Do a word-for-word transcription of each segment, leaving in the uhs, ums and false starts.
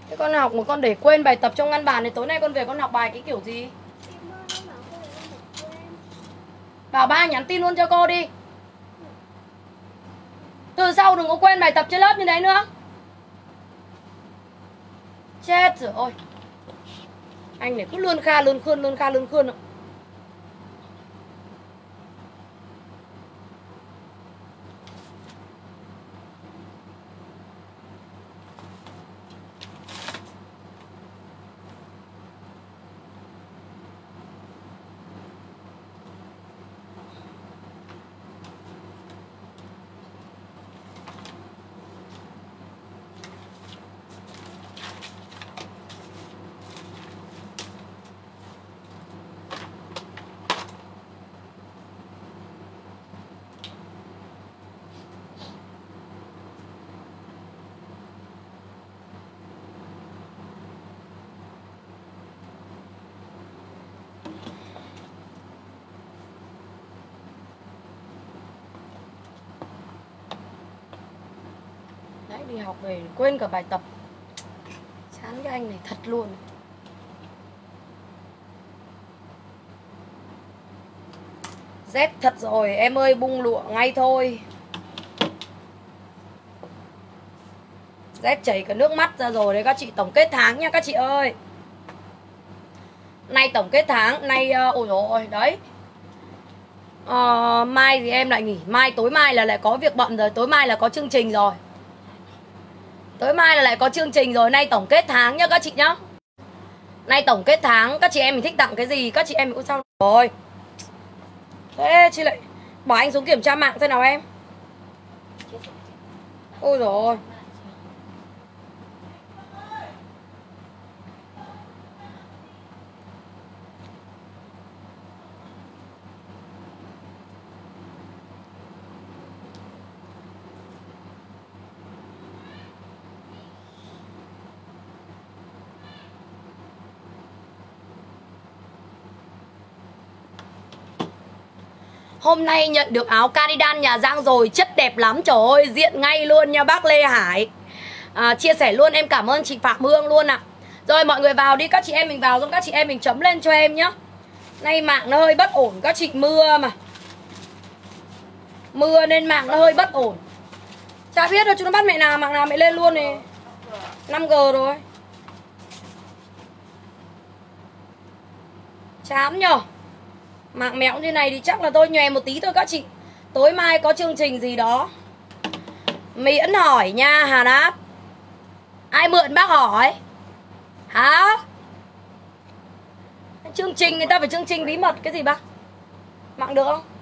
Thế con học mà con để quên bài tập trong ngăn bàn thì tối nay con về con học bài cái kiểu gì? Bảo ba nhắn tin luôn cho cô đi. Từ sau đừng có quên bài tập trên lớp như đấy nữa. Chết rồi ôi. Anh này cứ lươn kha lươn khươn lươn kha lươn khươn ạ. Đi học về quên cả bài tập. Chán cái anh này thật luôn. Rét thật rồi em ơi, bung lụa ngay thôi. Rét chảy cả nước mắt ra rồi đấy các chị. Tổng kết tháng nha các chị ơi. Nay tổng kết tháng. Nay uh, ôi dồi ôi đấy. uh, Mai thì em lại nghỉ. Mai tối mai là lại có việc bận rồi. Tối mai là có chương trình rồi. Tối mai là lại có chương trình rồi. Nay tổng kết tháng nhá các chị nhá. Nay tổng kết tháng. Các chị em mình thích tặng cái gì các chị em mình cũng sao rồi. Thế chị lại bỏ anh xuống kiểm tra mạng xem nào em. Ôi dồi ôi. Hôm nay nhận được áo cardigan nhà Giang rồi. Chất đẹp lắm, trời ơi, diện ngay luôn nha bác Lê Hải. à, Chia sẻ luôn, em cảm ơn chị Phạm Hương luôn ạ. à. Rồi mọi người vào đi, các chị em mình vào. Rồi các chị em mình chấm lên cho em nhá. Nay mạng nó hơi bất ổn các chị, mưa mà. Mưa nên mạng nó hơi bất ổn. Chả biết đâu, chúng nó bắt mẹ nào, mạng nào mẹ lên luôn này. năm G rồi. Chán nhở. Mạng mẹo như này thì chắc là tôi nhòe một tí thôi các chị. Tối mai có chương trình gì đó. Miễn hỏi nha Hà Đáp. Ai mượn bác hỏi? Hả? Chương trình người ta phải chương trình bí mật cái gì bác? Mạng được không?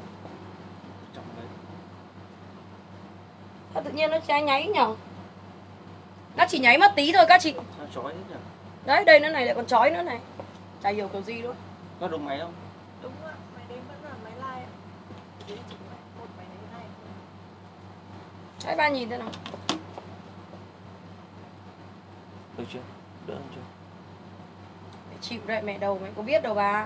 Sao tự nhiên nó cháy nháy nhở? Nó chỉ nháy mất tí thôi các chị. Đấy, đây nó này lại còn chói nữa này. Chả hiểu kiểu gì luôn. Có đúng máy không? Đúng ạ, máy đấy vẫn là máy live ạ. Đấy chính là một máy đấy này. Đấy, ba nhìn thế nào. Được chưa? Đỡ hơn chưa? Mẹ chịu đấy, mẹ đầu mẹ có biết đâu bà.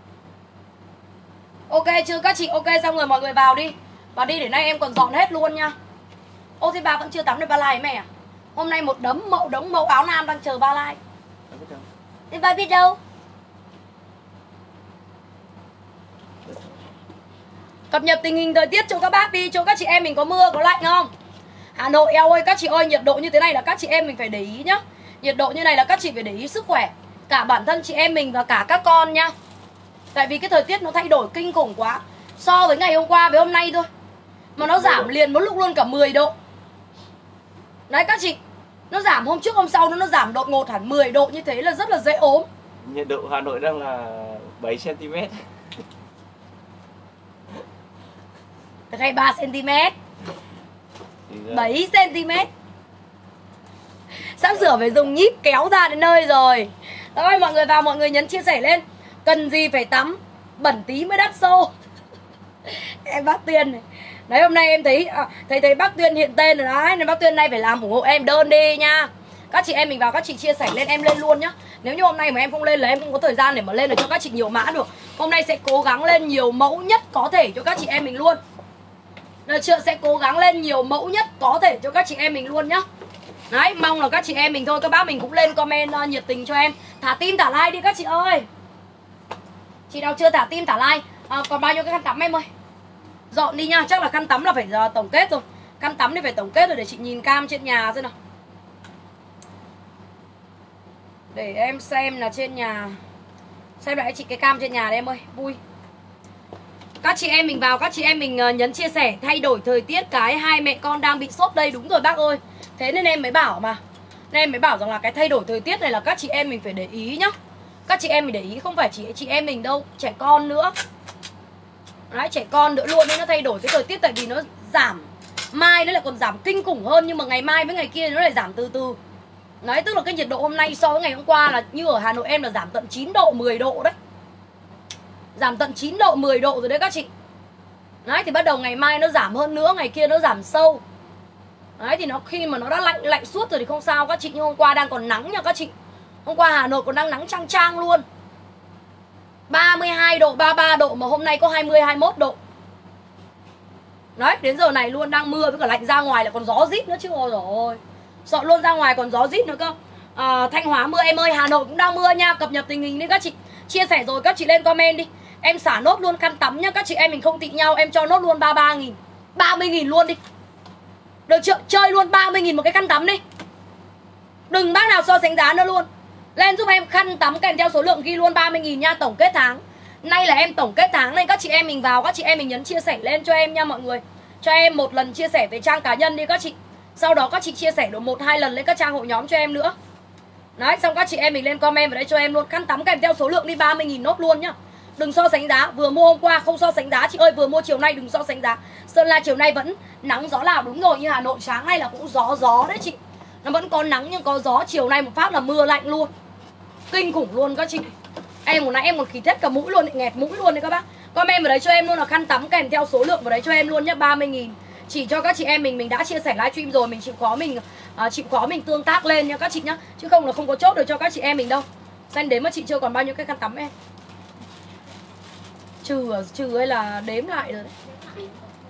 Ok chưa các chị? Ok xong rồi mọi người vào đi. Vào đi để nay em còn dọn hết luôn nha. Ô thế bà vẫn chưa tắm được ba like mẹ à? Hôm nay một đống mẫu đống mẫu áo nam đang chờ ba like. Bà biết đâu? Thế bà biết đâu? Cập nhật tình hình thời tiết cho các bác đi, cho các chị em mình có mưa, có lạnh không? Hà Nội eo ơi các chị ơi, nhiệt độ như thế này là các chị em mình phải để ý nhá. Nhiệt độ như này là các chị phải để ý sức khỏe. Cả bản thân chị em mình và cả các con nhá. Tại vì cái thời tiết nó thay đổi kinh khủng quá. So với ngày hôm qua với hôm nay thôi mà nó giảm liền một lúc luôn cả mười độ. Đấy các chị. Nó giảm hôm trước hôm sau nó, nó giảm đột ngột hẳn mười độ, như thế là rất là dễ ốm. Nhiệt độ Hà Nội đang là bảy xăng ti mét. Hay ba xăng ti mét. bảy xăng ti mét. Sắp sửa phải dùng nhíp kéo ra đến nơi rồi. Thôi mọi người vào, mọi người nhấn chia sẻ lên. Cần gì phải tắm, bẩn tí mới đắt xô. Em bác Tuyên này. Đấy hôm nay em thấy à, thấy thấy bác Tuyên hiện tên rồi đấy. Nên bác Tuyên nay phải làm ủng hộ em đơn đi nha. Các chị em mình vào, các chị chia sẻ lên em lên luôn nhá. Nếu như hôm nay mà em không lên là em không có thời gian để mà lên được cho các chị nhiều mã được. Hôm nay sẽ cố gắng lên nhiều mẫu nhất có thể cho các chị em mình luôn. Được chưa? Sẽ cố gắng lên nhiều mẫu nhất có thể cho các chị em mình luôn nhá. Đấy, mong là các chị em mình thôi, các bác mình cũng lên comment uh, nhiệt tình cho em. Thả tim thả like đi các chị ơi. Chị nào chưa thả tim thả like. À, còn bao nhiêu cái khăn tắm em ơi. Dọn đi nha, chắc là khăn tắm là phải uh, tổng kết rồi. Khăn tắm thì phải tổng kết rồi, để chị nhìn cam trên nhà xem nào. Để em xem là trên nhà. Xem lại chị cái cam trên nhà đấy em ơi, vui. Các chị em mình vào, các chị em mình uh, nhấn chia sẻ. Thay đổi thời tiết cái hai mẹ con đang bị sốt đây. Đúng rồi bác ơi. Thế nên em mới bảo mà. Nên em mới bảo rằng là cái thay đổi thời tiết này là các chị em mình phải để ý nhá. Các chị em mình để ý, không phải chỉ chị em mình đâu, trẻ con nữa. Đấy, trẻ con nữa luôn. Nên nó thay đổi cái thời tiết, tại vì nó giảm. Mai nó lại còn giảm kinh khủng hơn. Nhưng mà ngày mai với ngày kia nó lại giảm từ từ. Đấy, tức là cái nhiệt độ hôm nay so với ngày hôm qua là như ở Hà Nội em là giảm tận chín độ, mười độ đấy. Giảm tận chín độ, mười độ rồi đấy các chị. Đấy, thì bắt đầu ngày mai nó giảm hơn nữa, ngày kia nó giảm sâu. Đấy, thì nó khi mà nó đã lạnh lạnh suốt rồi thì không sao các chị. Nhưng hôm qua đang còn nắng nha các chị. Hôm qua Hà Nội còn đang nắng chang chang luôn. ba mươi hai độ, ba mươi ba độ mà hôm nay có hai mươi, hai mươi mốt độ. Đấy, đến giờ này luôn đang mưa với cả lạnh, ra ngoài lại còn gió rít nữa chứ. Ôi dồi ôi, sợ luôn, ra ngoài còn gió rít nữa cơ. à, Thanh Hóa mưa em ơi, Hà Nội cũng đang mưa nha. Cập nhật tình hình đi các chị. Chia sẻ rồi các chị lên comment đi. Em xả nốt luôn khăn tắm nhá. Các chị em mình không tị nhau. Em cho nốt luôn ba mươi ba nghìn, ba mươi nghìn luôn đi. Được chưa? Chơi luôn ba mươi nghìn một cái khăn tắm đi. Đừng bác nào so sánh giá nữa luôn. Lên giúp em khăn tắm kèm theo số lượng ghi luôn ba mươi nghìn nha. Tổng kết tháng. Nay là em tổng kết tháng nên các chị em mình vào, các chị em mình nhấn chia sẻ lên cho em nha mọi người. Cho em một lần chia sẻ về trang cá nhân đi các chị. Sau đó các chị chia sẻ được một hai lần lên các trang hội nhóm cho em nữa. Đấy, xong các chị em mình lên comment vào đây cho em luôn. Khăn tắm kèm theo số lượng đi, ba mươi nghìn nốt luôn nhá. Đừng so sánh giá, vừa mua hôm qua không so sánh giá chị ơi, vừa mua chiều nay đừng so sánh giá. Sơn La chiều nay vẫn nắng gió Lào, đúng rồi, như Hà Nội sáng nay là cũng gió gió đấy chị. Nó vẫn có nắng nhưng có gió, chiều nay một phát là mưa lạnh luôn. Kinh khủng luôn các chị. Em một nãy em còn khí thét cả mũi luôn, nghẹt mũi luôn đấy các bác. Comment vào đấy cho em luôn là khăn tắm kèm theo số lượng vào đấy cho em luôn nhá, ba mươi nghìn. Chỉ cho các chị em mình, mình đã chia sẻ livestream rồi, mình chịu khó mình uh, chịu khó mình tương tác lên nha các chị nhá. Chứ không là không có chốt được cho các chị em mình đâu. Xem đếm mà chị chưa còn bao nhiêu cái khăn tắm em. Trừ trừ hay là đếm lại rồi đấy.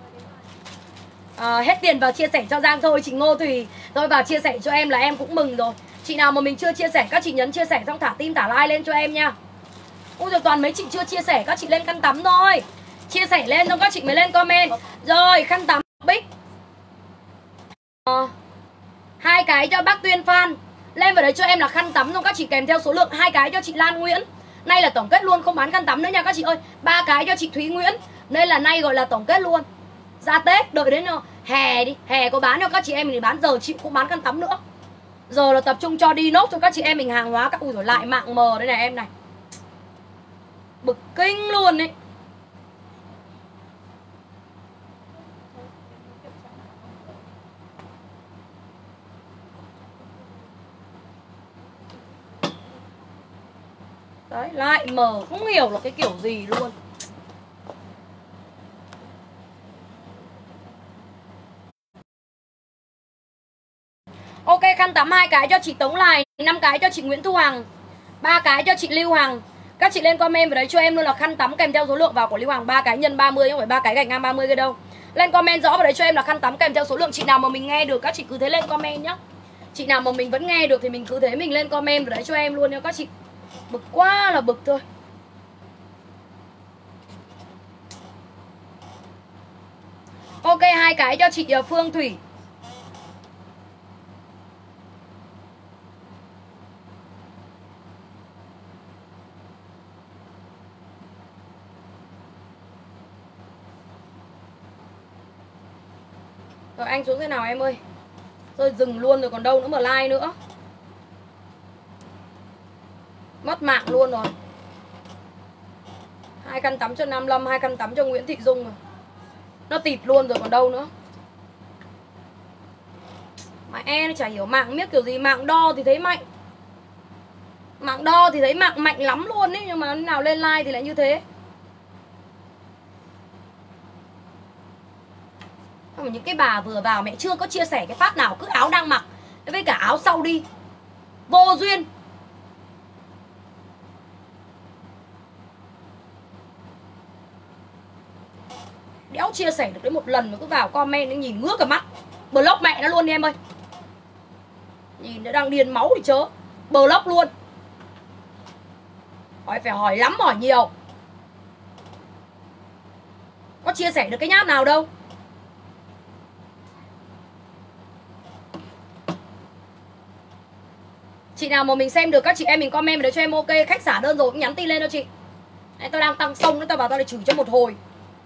À, hết tiền vào chia sẻ cho Giang thôi chị Ngô Thùy. Thôi vào chia sẻ cho em là em cũng mừng rồi. Chị nào mà mình chưa chia sẻ, các chị nhấn chia sẻ xong thả tim thả like lên cho em nha. Ôi rồi toàn mấy chị chưa chia sẻ, các chị lên khăn tắm thôi. Chia sẻ lên xong các chị mới lên comment. Rồi khăn tắm Bích à, hai cái cho bác Tuyên Phan. Lên vào đấy cho em là khăn tắm xong các chị kèm theo số lượng. Hai cái cho chị Lan Nguyễn. Nay là tổng kết luôn, không bán khăn tắm nữa nha các chị ơi. Ba cái cho chị Thúy Nguyễn. Nên là nay gọi là tổng kết luôn. Ra Tết đợi đến hè đi, hè có bán cho các chị em mình thì bán, giờ chị cũng bán khăn tắm nữa. Giờ là tập trung cho đi nốt cho các chị em mình hàng hóa các. Ui rồi lại mạng mờ đây này em này. Bực kinh luôn ấy. Đấy, lại mờ, không hiểu là cái kiểu gì luôn. Ok, khăn tắm hai cái cho chị Tống Lài, năm cái cho chị Nguyễn Thu Hằng, ba cái cho chị Lưu Hằng. Các chị lên comment vào đấy cho em luôn là khăn tắm kèm theo số lượng vào của Lưu Hằng, ba cái nhân ba mươi, không phải ba cái gạch ngang ba mươi cái đâu. Lên comment rõ vào đấy cho em là khăn tắm kèm theo số lượng. Chị nào mà mình nghe được các chị cứ thế lên comment nhá. Chị nào mà mình vẫn nghe được thì mình cứ thế mình lên comment vào đấy cho em luôn nha các chị. Bực quá là bực thôi. Ok, hai cái cho chị Phương Thủy. Rồi anh xuống thế nào em ơi. Rồi dừng luôn rồi còn đâu nữa mà like nữa. Mất mạng luôn rồi. Hai khăn tắm cho Nam Lâm, hai khăn tắm cho Nguyễn Thị Dung rồi. Nó tịt luôn rồi còn đâu nữa. Mà e nó chả hiểu mạng biết kiểu gì. Mạng đo thì thấy mạnh. Mạng đo thì thấy mạng mạnh lắm luôn ấy. Nhưng mà nào lên like thì lại như thế. Những cái bà vừa vào mẹ chưa có chia sẻ cái phát nào, cứ áo đang mặc với cả áo sau đi. Vô duyên. Đéo chia sẻ được đến một lần mà cứ vào comment nó nhìn ngước cả mắt. Block mẹ nó luôn đi em ơi. Nhìn nó đang điên máu thì chớ. Block luôn. Hỏi phải hỏi lắm hỏi nhiều. Có chia sẻ được cái nháp nào đâu. Chị nào mà mình xem được các chị em mình comment để cho em ok. Khách xả đơn rồi cũng nhắn tin lên cho chị. Đấy, tôi đang tăng sông nữa, tôi bảo tao lại chửi cho một hồi.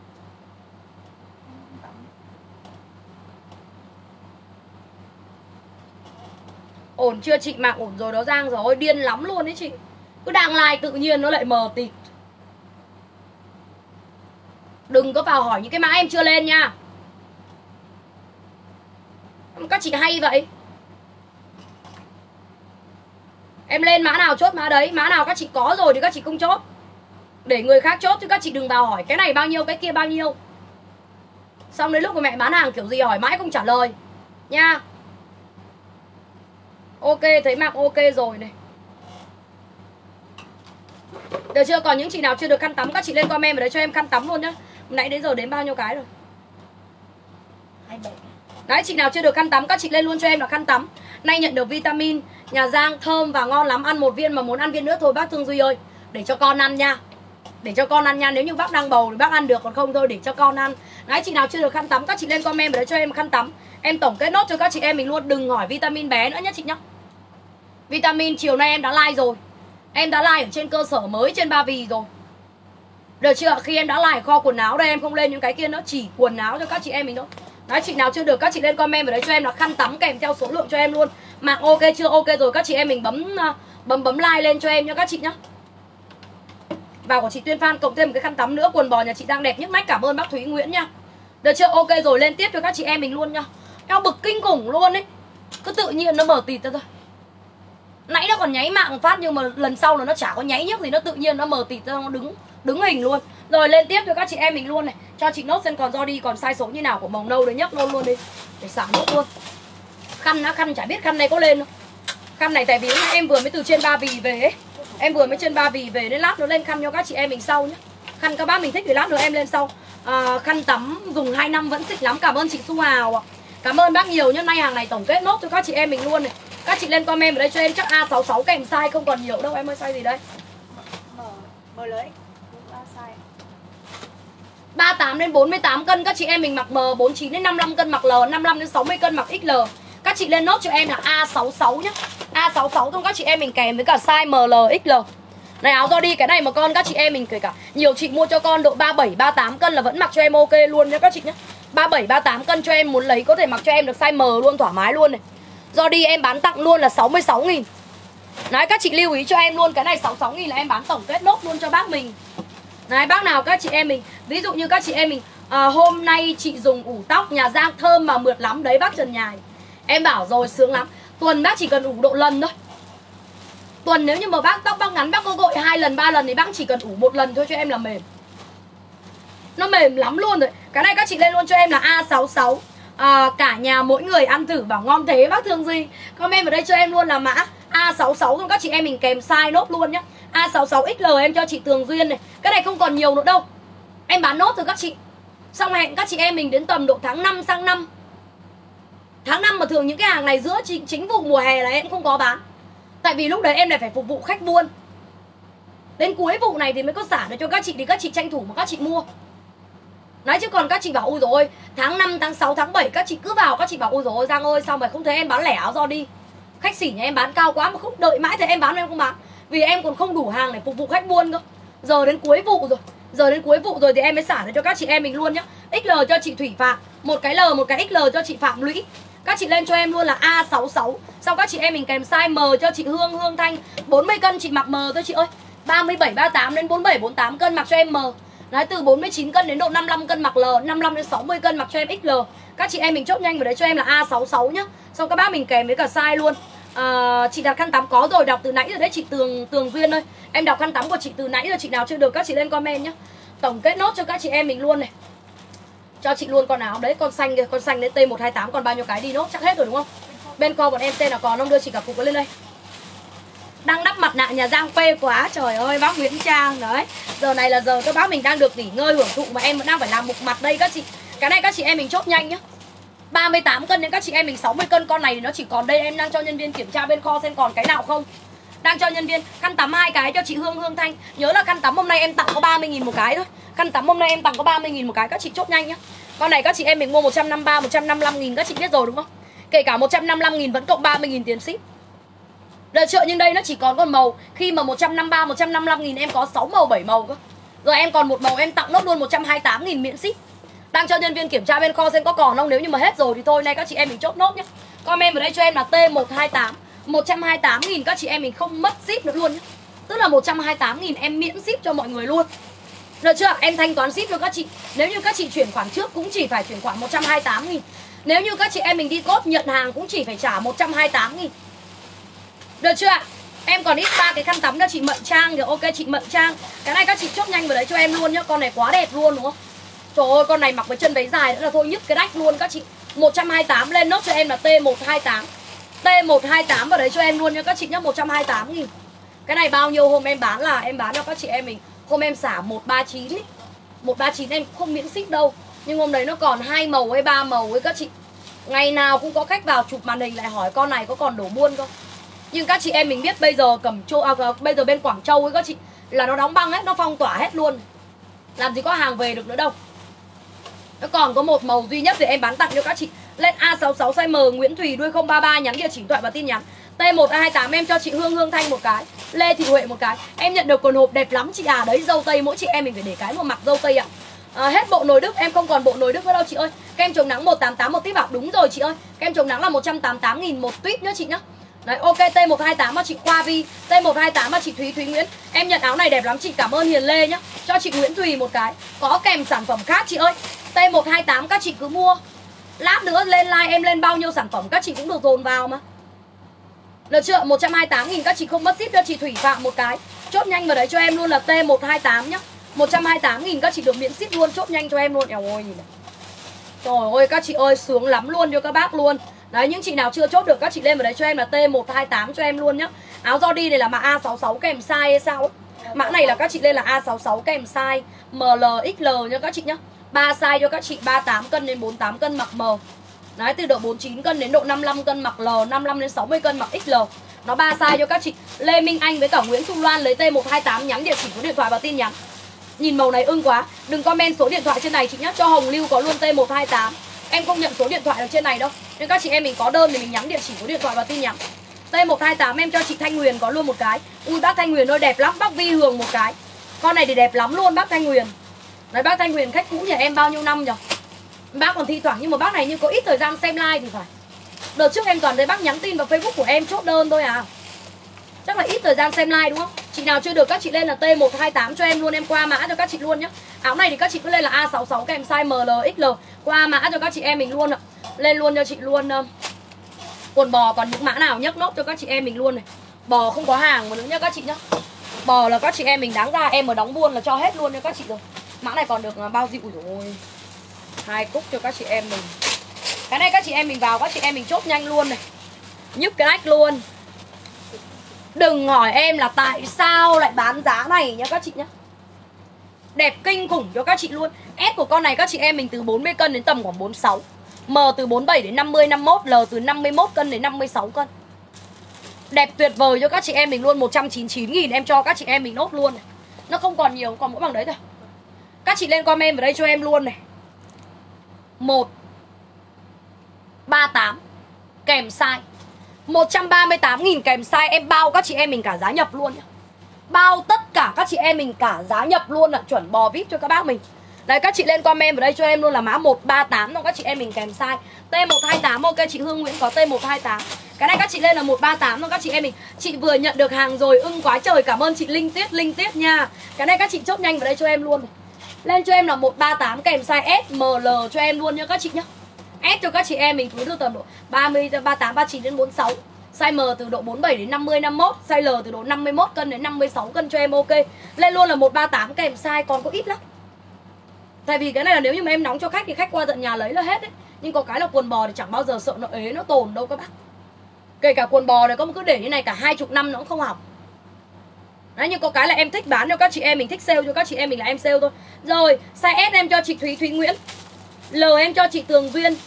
Ổn chưa chị? Mạng ổn rồi đó Giang rồi. Ôi điên lắm luôn đấy chị. Cứ đang like tự nhiên nó lại mờ tịt. Đừng có vào hỏi những cái mã em chưa lên nha. Các chị hay vậy. Em lên mã nào chốt mã đấy. Mã nào các chị có rồi thì các chị không chốt, để người khác chốt chứ các chị đừng vào hỏi cái này bao nhiêu cái kia bao nhiêu. Xong đến lúc mà mẹ bán hàng kiểu gì hỏi mãi không trả lời nha. Ok, thấy Mạc ok rồi này. Được chưa? Còn những chị nào chưa được khăn tắm các chị lên comment vào đấy cho em khăn tắm luôn nhá. Nãy đến giờ đến bao nhiêu cái rồi? Đấy, chị nào chưa được khăn tắm các chị lên luôn cho em là khăn tắm. Nay nhận được vitamin nhà Giang thơm và ngon lắm. Ăn một viên mà muốn ăn viên nữa thôi bác Thương Duy ơi. Để cho con ăn nha. Để cho con ăn nha. Nếu như bác đang bầu thì bác ăn được, còn không thôi để cho con ăn. Đấy, chị nào chưa được khăn tắm các chị lên comment vào đấy cho em khăn tắm. Em tổng kết nốt cho các chị em mình luôn. Đừng hỏi vitamin bé nữa nhé chị nhá. Vitamin chiều nay em đã like rồi. Em đã like ở trên cơ sở mới trên Ba Vì rồi. Được chưa? Khi em đã like kho quần áo đây, em không lên những cái kia nữa, chỉ quần áo cho các chị em mình thôi. Đấy, chị nào chưa được các chị lên comment vào đấy cho em là khăn tắm kèm theo số lượng cho em luôn. Mạng ok chưa? Ok rồi các chị em mình bấm bấm bấm like lên cho em nha các chị nhá. Vào của chị Tuyên Phan cộng thêm một cái khăn tắm nữa. Quần bò nhà chị đang đẹp nhức nách. Cảm ơn bác Thúy Nguyễn nha. Được chưa? Ok rồi, lên tiếp cho các chị em mình luôn nha. Eo bực kinh khủng luôn ấy. Cứ tự nhiên nó mở tịt ra thôi. Nãy nó còn nháy mạng phát nhưng mà lần sau là nó chả có nháy nhức gì, nó tự nhiên nó mở tịt ra, nó đứng đứng hình luôn. Rồi lên tiếp cho các chị em mình luôn này. Cho chị nốt xem còn do đi còn size số như nào của màu nâu đấy, nhấc nốt luôn đi để xả nốt luôn. Khăn á, khăn chả biết khăn này có lên không. Khăn này tại vì em vừa mới từ trên Ba Vì về ấy. Em vừa mới trên Ba Vì về nên lát nó lên khăn cho các chị em mình sau nhé. Khăn các bác mình thích thì lát nữa em lên sau. À, khăn tắm dùng hai năm vẫn xịn lắm. Cảm ơn chị Su Hào ạ. Cảm ơn bác nhiều nhá. Nay hàng này tổng kết nốt cho các chị em mình luôn này. Các chị lên comment vào đây cho em chắc A sáu sáu kèm size không còn nhiều đâu em ơi. Size gì đây? M M lấy. Size ba mươi tám đến bốn mươi tám cân các chị em mình mặc M, bốn mươi chín đến năm mươi lăm cân mặc L, năm mươi lăm đến sáu mươi cân mặc ích lờ. Các chị lên nốt cho em là A sáu sáu nhá. A sáu sáu thôi các chị em mình kèm với cả size M L ích lờ. Này áo do đi cái này mà con các chị em mình kể cả nhiều chị mua cho con độ ba mươi bảy ba mươi tám cân là vẫn mặc cho em ok luôn nha các chị nhá. ba mươi bảy ba mươi tám cân cho em muốn lấy có thể mặc cho em được size M luôn thoải mái luôn này. Do đi em bán tặng luôn là sáu mươi sáu nghìn. Đấy, các chị lưu ý cho em luôn. Cái này sáu mươi sáu nghìn là em bán tổng kết nốt luôn cho bác mình. Đấy, bác nào các chị em mình, ví dụ như các chị em mình à, hôm nay chị dùng ủ tóc nhà Giang thơm mà mượt lắm. Đấy bác Trần Nhài. Em bảo rồi sướng lắm. Tuần bác chỉ cần ủ độ lần thôi. Tuần nếu như mà bác tóc bác ngắn bác có gội hai lần ba lần thì bác chỉ cần ủ một lần thôi cho em là mềm. Nó mềm lắm luôn rồi. Cái này các chị lên luôn cho em là A sáu sáu. À, cả nhà mỗi người ăn thử bảo ngon thế bác Thương Duy. Comment vào đây cho em luôn là mã A sáu sáu rồi các chị em mình kèm size nốt luôn nhá. A sáu sáu ích lờ em cho chị Tường Duyên này. Cái này không còn nhiều nữa đâu. Em bán nốt rồi các chị. Xong hẹn các chị em mình đến tầm độ tháng năm sang năm. Tháng năm mà thường những cái hàng này giữa chính vụ mùa hè là em không có bán. Tại vì lúc đấy em lại phải phục vụ khách buôn. Đến cuối vụ này thì mới có xả được cho các chị thì các chị tranh thủ mà các chị mua. Nói chứ còn các chị bảo ôi dồi ôi, tháng năm, tháng sáu, tháng bảy các chị cứ vào các chị bảo ôi dồi ôi Giang ơi sao mà không thấy em bán lẻ áo do đi. Khách xỉ nhà em bán cao quá mà không đợi mãi thì em bán em không bán. Vì em còn không đủ hàng để phục vụ khách buôn cơ. Giờ đến cuối vụ rồi. Giờ đến cuối vụ rồi thì em mới xả được cho các chị em mình luôn nhá. ích lờ cho chị Thủy Phạm, một cái L một cái ích lờ cho chị Phạm Lũy. Các chị lên cho em luôn là A sáu sáu. Sau các chị em mình kèm size M cho chị Hương Hương Thanh, bốn mươi cân chị mặc M thôi chị ơi. ba mươi bảy ba mươi tám đến bốn mươi bảy bốn mươi tám cân mặc cho em M. Đấy, từ bốn mươi chín cân đến độ năm mươi lăm cân mặc L, năm mươi lăm đến sáu mươi cân mặc cho em ích lờ. Các chị em mình chốt nhanh vào đấy cho em là A sáu sáu nhá. Xong các bác mình kèm với cả size luôn. À, chị đặt khăn tắm có rồi, đọc từ nãy rồi đấy chị Tường Tường Duyên ơi. Em đọc khăn tắm của chị từ nãy rồi, chị nào chưa được các chị lên comment nhá. Tổng kết nốt cho các chị em mình luôn này. Cho chị luôn con áo đấy, con xanh kìa, con xanh đấy T một hai tám còn bao nhiêu cái đi nốt, chắc hết rồi đúng không? Bên kho bọn em tên là còn không, đưa chị cả cục lên đây. Đang đắp mặt nạ nhà Giang phê quá, trời ơi bác Nguyễn Trang đấy. Giờ này là giờ các bác mình đang được nghỉ ngơi hưởng thụ mà em vẫn đang phải làm mục mặt đây các chị. Cái này các chị em mình chốt nhanh nhá. ba mươi tám cân đến các chị em mình sáu mươi cân. Con này thì nó chỉ còn đây, em đang cho nhân viên kiểm tra bên kho xem còn cái nào không. Đang cho nhân viên khăn tắm hai cái cho chị Hương Hương Thanh. Nhớ là khăn tắm hôm nay em tặng có ba mươi nghìn một cái thôi. Khăn tắm hôm nay em tặng có ba mươi nghìn một cái, các chị chốt nhanh nhá. Con này các chị em mình mua một trăm năm mươi ba, một trăm năm mươi lăm nghìn, các chị biết rồi đúng không? Kể cả một trăm năm mươi lăm nghìn vẫn cộng ba mươi nghìn tiền ship. Đợt chợ nhưng đây nó chỉ còn con màu. Khi mà một trăm năm mươi ba, một trăm năm mươi lăm nghìn em có sáu màu, bảy màu cơ. Rồi em còn một màu em tặng nốt luôn một trăm hai mươi tám nghìn miễn ship. Đang cho nhân viên kiểm tra bên kho xem có còn không. Nếu như mà hết rồi thì thôi, nay các chị em mình chốt nốt nhé. Comment vào đây cho em là T một hai tám, một trăm hai mươi tám nghìn, các chị em mình không mất ship nữa luôn nhé. Tức là một trăm hai mươi tám nghìn em miễn ship cho mọi người luôn. Được chưa? Em thanh toán ship cho các chị. Nếu như các chị chuyển khoản trước cũng chỉ phải chuyển khoản một trăm hai mươi tám nghìn. Nếu như các chị em mình đi cốt nhận hàng cũng chỉ phải trả một trăm hai mươi tám nghìn. Được chưa ạ? Em còn ít ba cái khăn tắm cho chị Mận Trang thì ok chị Mận Trang. Cái này các chị chốt nhanh vào đấy cho em luôn nhá. Con này quá đẹp luôn đúng không? Trời ơi, con này mặc với chân váy dài nữa là thôi nhức cái đách luôn các chị. Một trăm hai mươi tám lên nốt cho em là T một hai tám. T một hai tám vào đấy cho em luôn nha các chị nhá, một trăm hai mươi tám nghìn. Cái này bao nhiêu hôm em bán là em bán cho các chị em mình. Hôm em xả một ba chín ý. một ba chín em không miễn ship đâu. Nhưng hôm đấy nó còn hai màu hay ba màu ấy các chị. Ngày nào cũng có khách vào chụp màn hình lại hỏi con này có còn đổ buôn không. Nhưng các chị em mình biết bây giờ Cẩm Châu à, bây giờ bên Quảng Châu ấy các chị là nó đóng băng hết, nó phong tỏa hết luôn. Làm gì có hàng về được nữa đâu. Nó còn có một màu duy nhất thì em bán tặng cho các chị. Lên A sáu sáu size M, Nguyễn Thùy đuôi không ba ba, nhắn địa chỉ thoại và tin nhắn. T một hai tám em cho chị Hương Hương Thanh một cái, Lê Thị Huệ một cái. Em nhận được quần hộp đẹp lắm chị à. Đấy dâu tây mỗi chị em mình phải để cái một mặt dâu tây ạ. À, hết bộ nồi Đức, em không còn bộ nồi Đức nữa đâu chị ơi. Kem chống nắng một tám tám một tuyếp ạ. Đúng rồi chị ơi. Kem chống nắng là một trăm tám mươi tám nghìn một tuyếp nhá chị nhá. Đấy ok, T một hai tám cho chị Khoa Vi, T một hai tám cho chị Thúy Thúy Nguyễn. Em nhận áo này đẹp lắm chị, cảm ơn Hiền Lê nhá. Cho chị Nguyễn Thùy một cái. Có kèm sản phẩm khác chị ơi. T một hai tám các chị cứ mua. Lát nữa lên like em lên bao nhiêu sản phẩm các chị cũng được dồn vào mà. Được chưa? một trăm hai mươi tám nghìn các chị không mất ship cho chị Thủy Phạm một cái. Chốt nhanh vào đấy cho em luôn là T một hai tám nhá. một trăm hai mươi tám nghìn các chị được miễn ship luôn, chốt nhanh cho em luôn. Eo ơi nhìn này. Trời ơi các chị ơi, sướng lắm luôn cho các bác luôn. Đấy, những chị nào chưa chốt được các chị lên vào đấy cho em là T một hai tám cho em luôn nhá. Áo Jordi này là mã A sáu sáu kèm size hay sao ấy. Mã này là các chị lên là A sáu sáu kèm size M L X L nha các chị nhá. ba size cho các chị, ba mươi tám cân đến bốn mươi tám cân mặc M. Đấy, từ độ bốn mươi chín cân đến độ năm mươi lăm cân mặc L, năm mươi lăm đến sáu mươi cân mặc X L. Nó ba size cho các chị. Lê Minh Anh với cả Nguyễn Thu Loan lấy T một hai tám, nhắn địa chỉ số điện thoại và tin nhắn. Nhìn màu này ưng quá. Đừng comment số điện thoại trên này chị nhá. Cho Hồng Lưu có luôn T một hai tám. Em không nhận số điện thoại ở trên này đâu. Nhưng các chị em mình có đơn thì mình nhắn địa chỉ số điện thoại và tin nhắn. T một hai tám em cho chị Thanh Huyền có luôn một cái. Ui bác Thanh Huyền ơi đẹp lắm. Bác Vi Hường một cái. Con này thì đẹp lắm luôn bác Thanh Huyền. Đấy bác Thanh Huyền khách cũ nhà em bao nhiêu năm rồi. Bác còn thi thoảng nhưng mà bác này như có ít thời gian xem like thì phải. Đợt trước em toàn thấy bác nhắn tin vào Facebook của em chốt đơn thôi à. Chắc là ít thời gian xem like đúng không? Chị nào chưa được các chị lên là T một hai tám cho em luôn. Em qua mã cho các chị luôn nhá. Áo này thì các chị cứ lên là A sáu sáu kèm size M L X L. Qua mã cho các chị em mình luôn ạ. Lên luôn cho chị luôn. Quần bò còn những mã nào nhấc nốt cho các chị em mình luôn này. Bò không có hàng mà nữa nhá các chị nhá. Bò là các chị em mình đáng ra em mà đóng buôn là cho hết luôn cho các chị rồi. Mã này còn được bao dịu rồi. Hai cúc cho các chị em mình. Cái này các chị em mình vào, các chị em mình chốt nhanh luôn này. Nhức cái ách luôn. Đừng hỏi em là tại sao lại bán giá này nhá các chị nhá. Đẹp kinh khủng cho các chị luôn. S của con này các chị em mình từ bốn mươi cân đến tầm khoảng bốn mươi sáu. M từ bốn mươi bảy đến năm mươi, năm mươi mốt. L từ năm mươi mốt cân đến năm mươi sáu cân. Đẹp tuyệt vời cho các chị em mình luôn. Một trăm chín mươi chín nghìn em cho các chị em mình nốt luôn này. Nó không còn nhiều, còn mỗi bằng đấy thôi. Các chị lên comment vào đây cho em luôn này. Một ba tám kèm size một trăm ba mươi tám nghìn kèm size. Em bao các chị em mình cả giá nhập luôn nhá. Bao tất cả các chị em mình cả giá nhập luôn ạ. Chuẩn bò vê i pê cho các bác mình. Đấy các chị lên comment vào đây cho em luôn là mã một ba tám cho các chị em mình kèm size. T một hai tám ok chị Hương Nguyễn có T một hai tám. Cái này các chị lên là một ba tám cho các chị em mình. Chị vừa nhận được hàng rồi, ưng quá trời. Cảm ơn chị Linh Tuyết, Linh Tuyết nha. Cái này các chị chốt nhanh vào đây cho em luôn. Lên cho em là một ba tám kèm size S, M, L cho em luôn nha các chị nhá. S cho các chị em mình cứ từ tầm độ ba mươi, ba mươi tám, ba mươi chín đến bốn mươi sáu. Size M từ độ bốn mươi bảy đến năm mươi, năm mươi mốt. Size L từ độ năm mươi mốt cân đến năm mươi sáu cân cho em ok. Lên luôn là một ba tám kèm size, còn có ít lắm. Tại vì cái này là nếu như mà em nóng cho khách thì khách qua tận nhà lấy là hết đấy. Nhưng có cái là quần bò thì chẳng bao giờ sợ nó ế, nó tồn đâu các bác. Kể cả quần bò này có cứ để như này cả hai mươi năm nó cũng không hỏng. Đấy, nhưng có cái là em thích bán cho các chị em mình, thích sale cho các chị em mình là em sale thôi. Rồi, size S em cho chị Thúy Thúy Nguyễn. L em cho chị Tường Viên.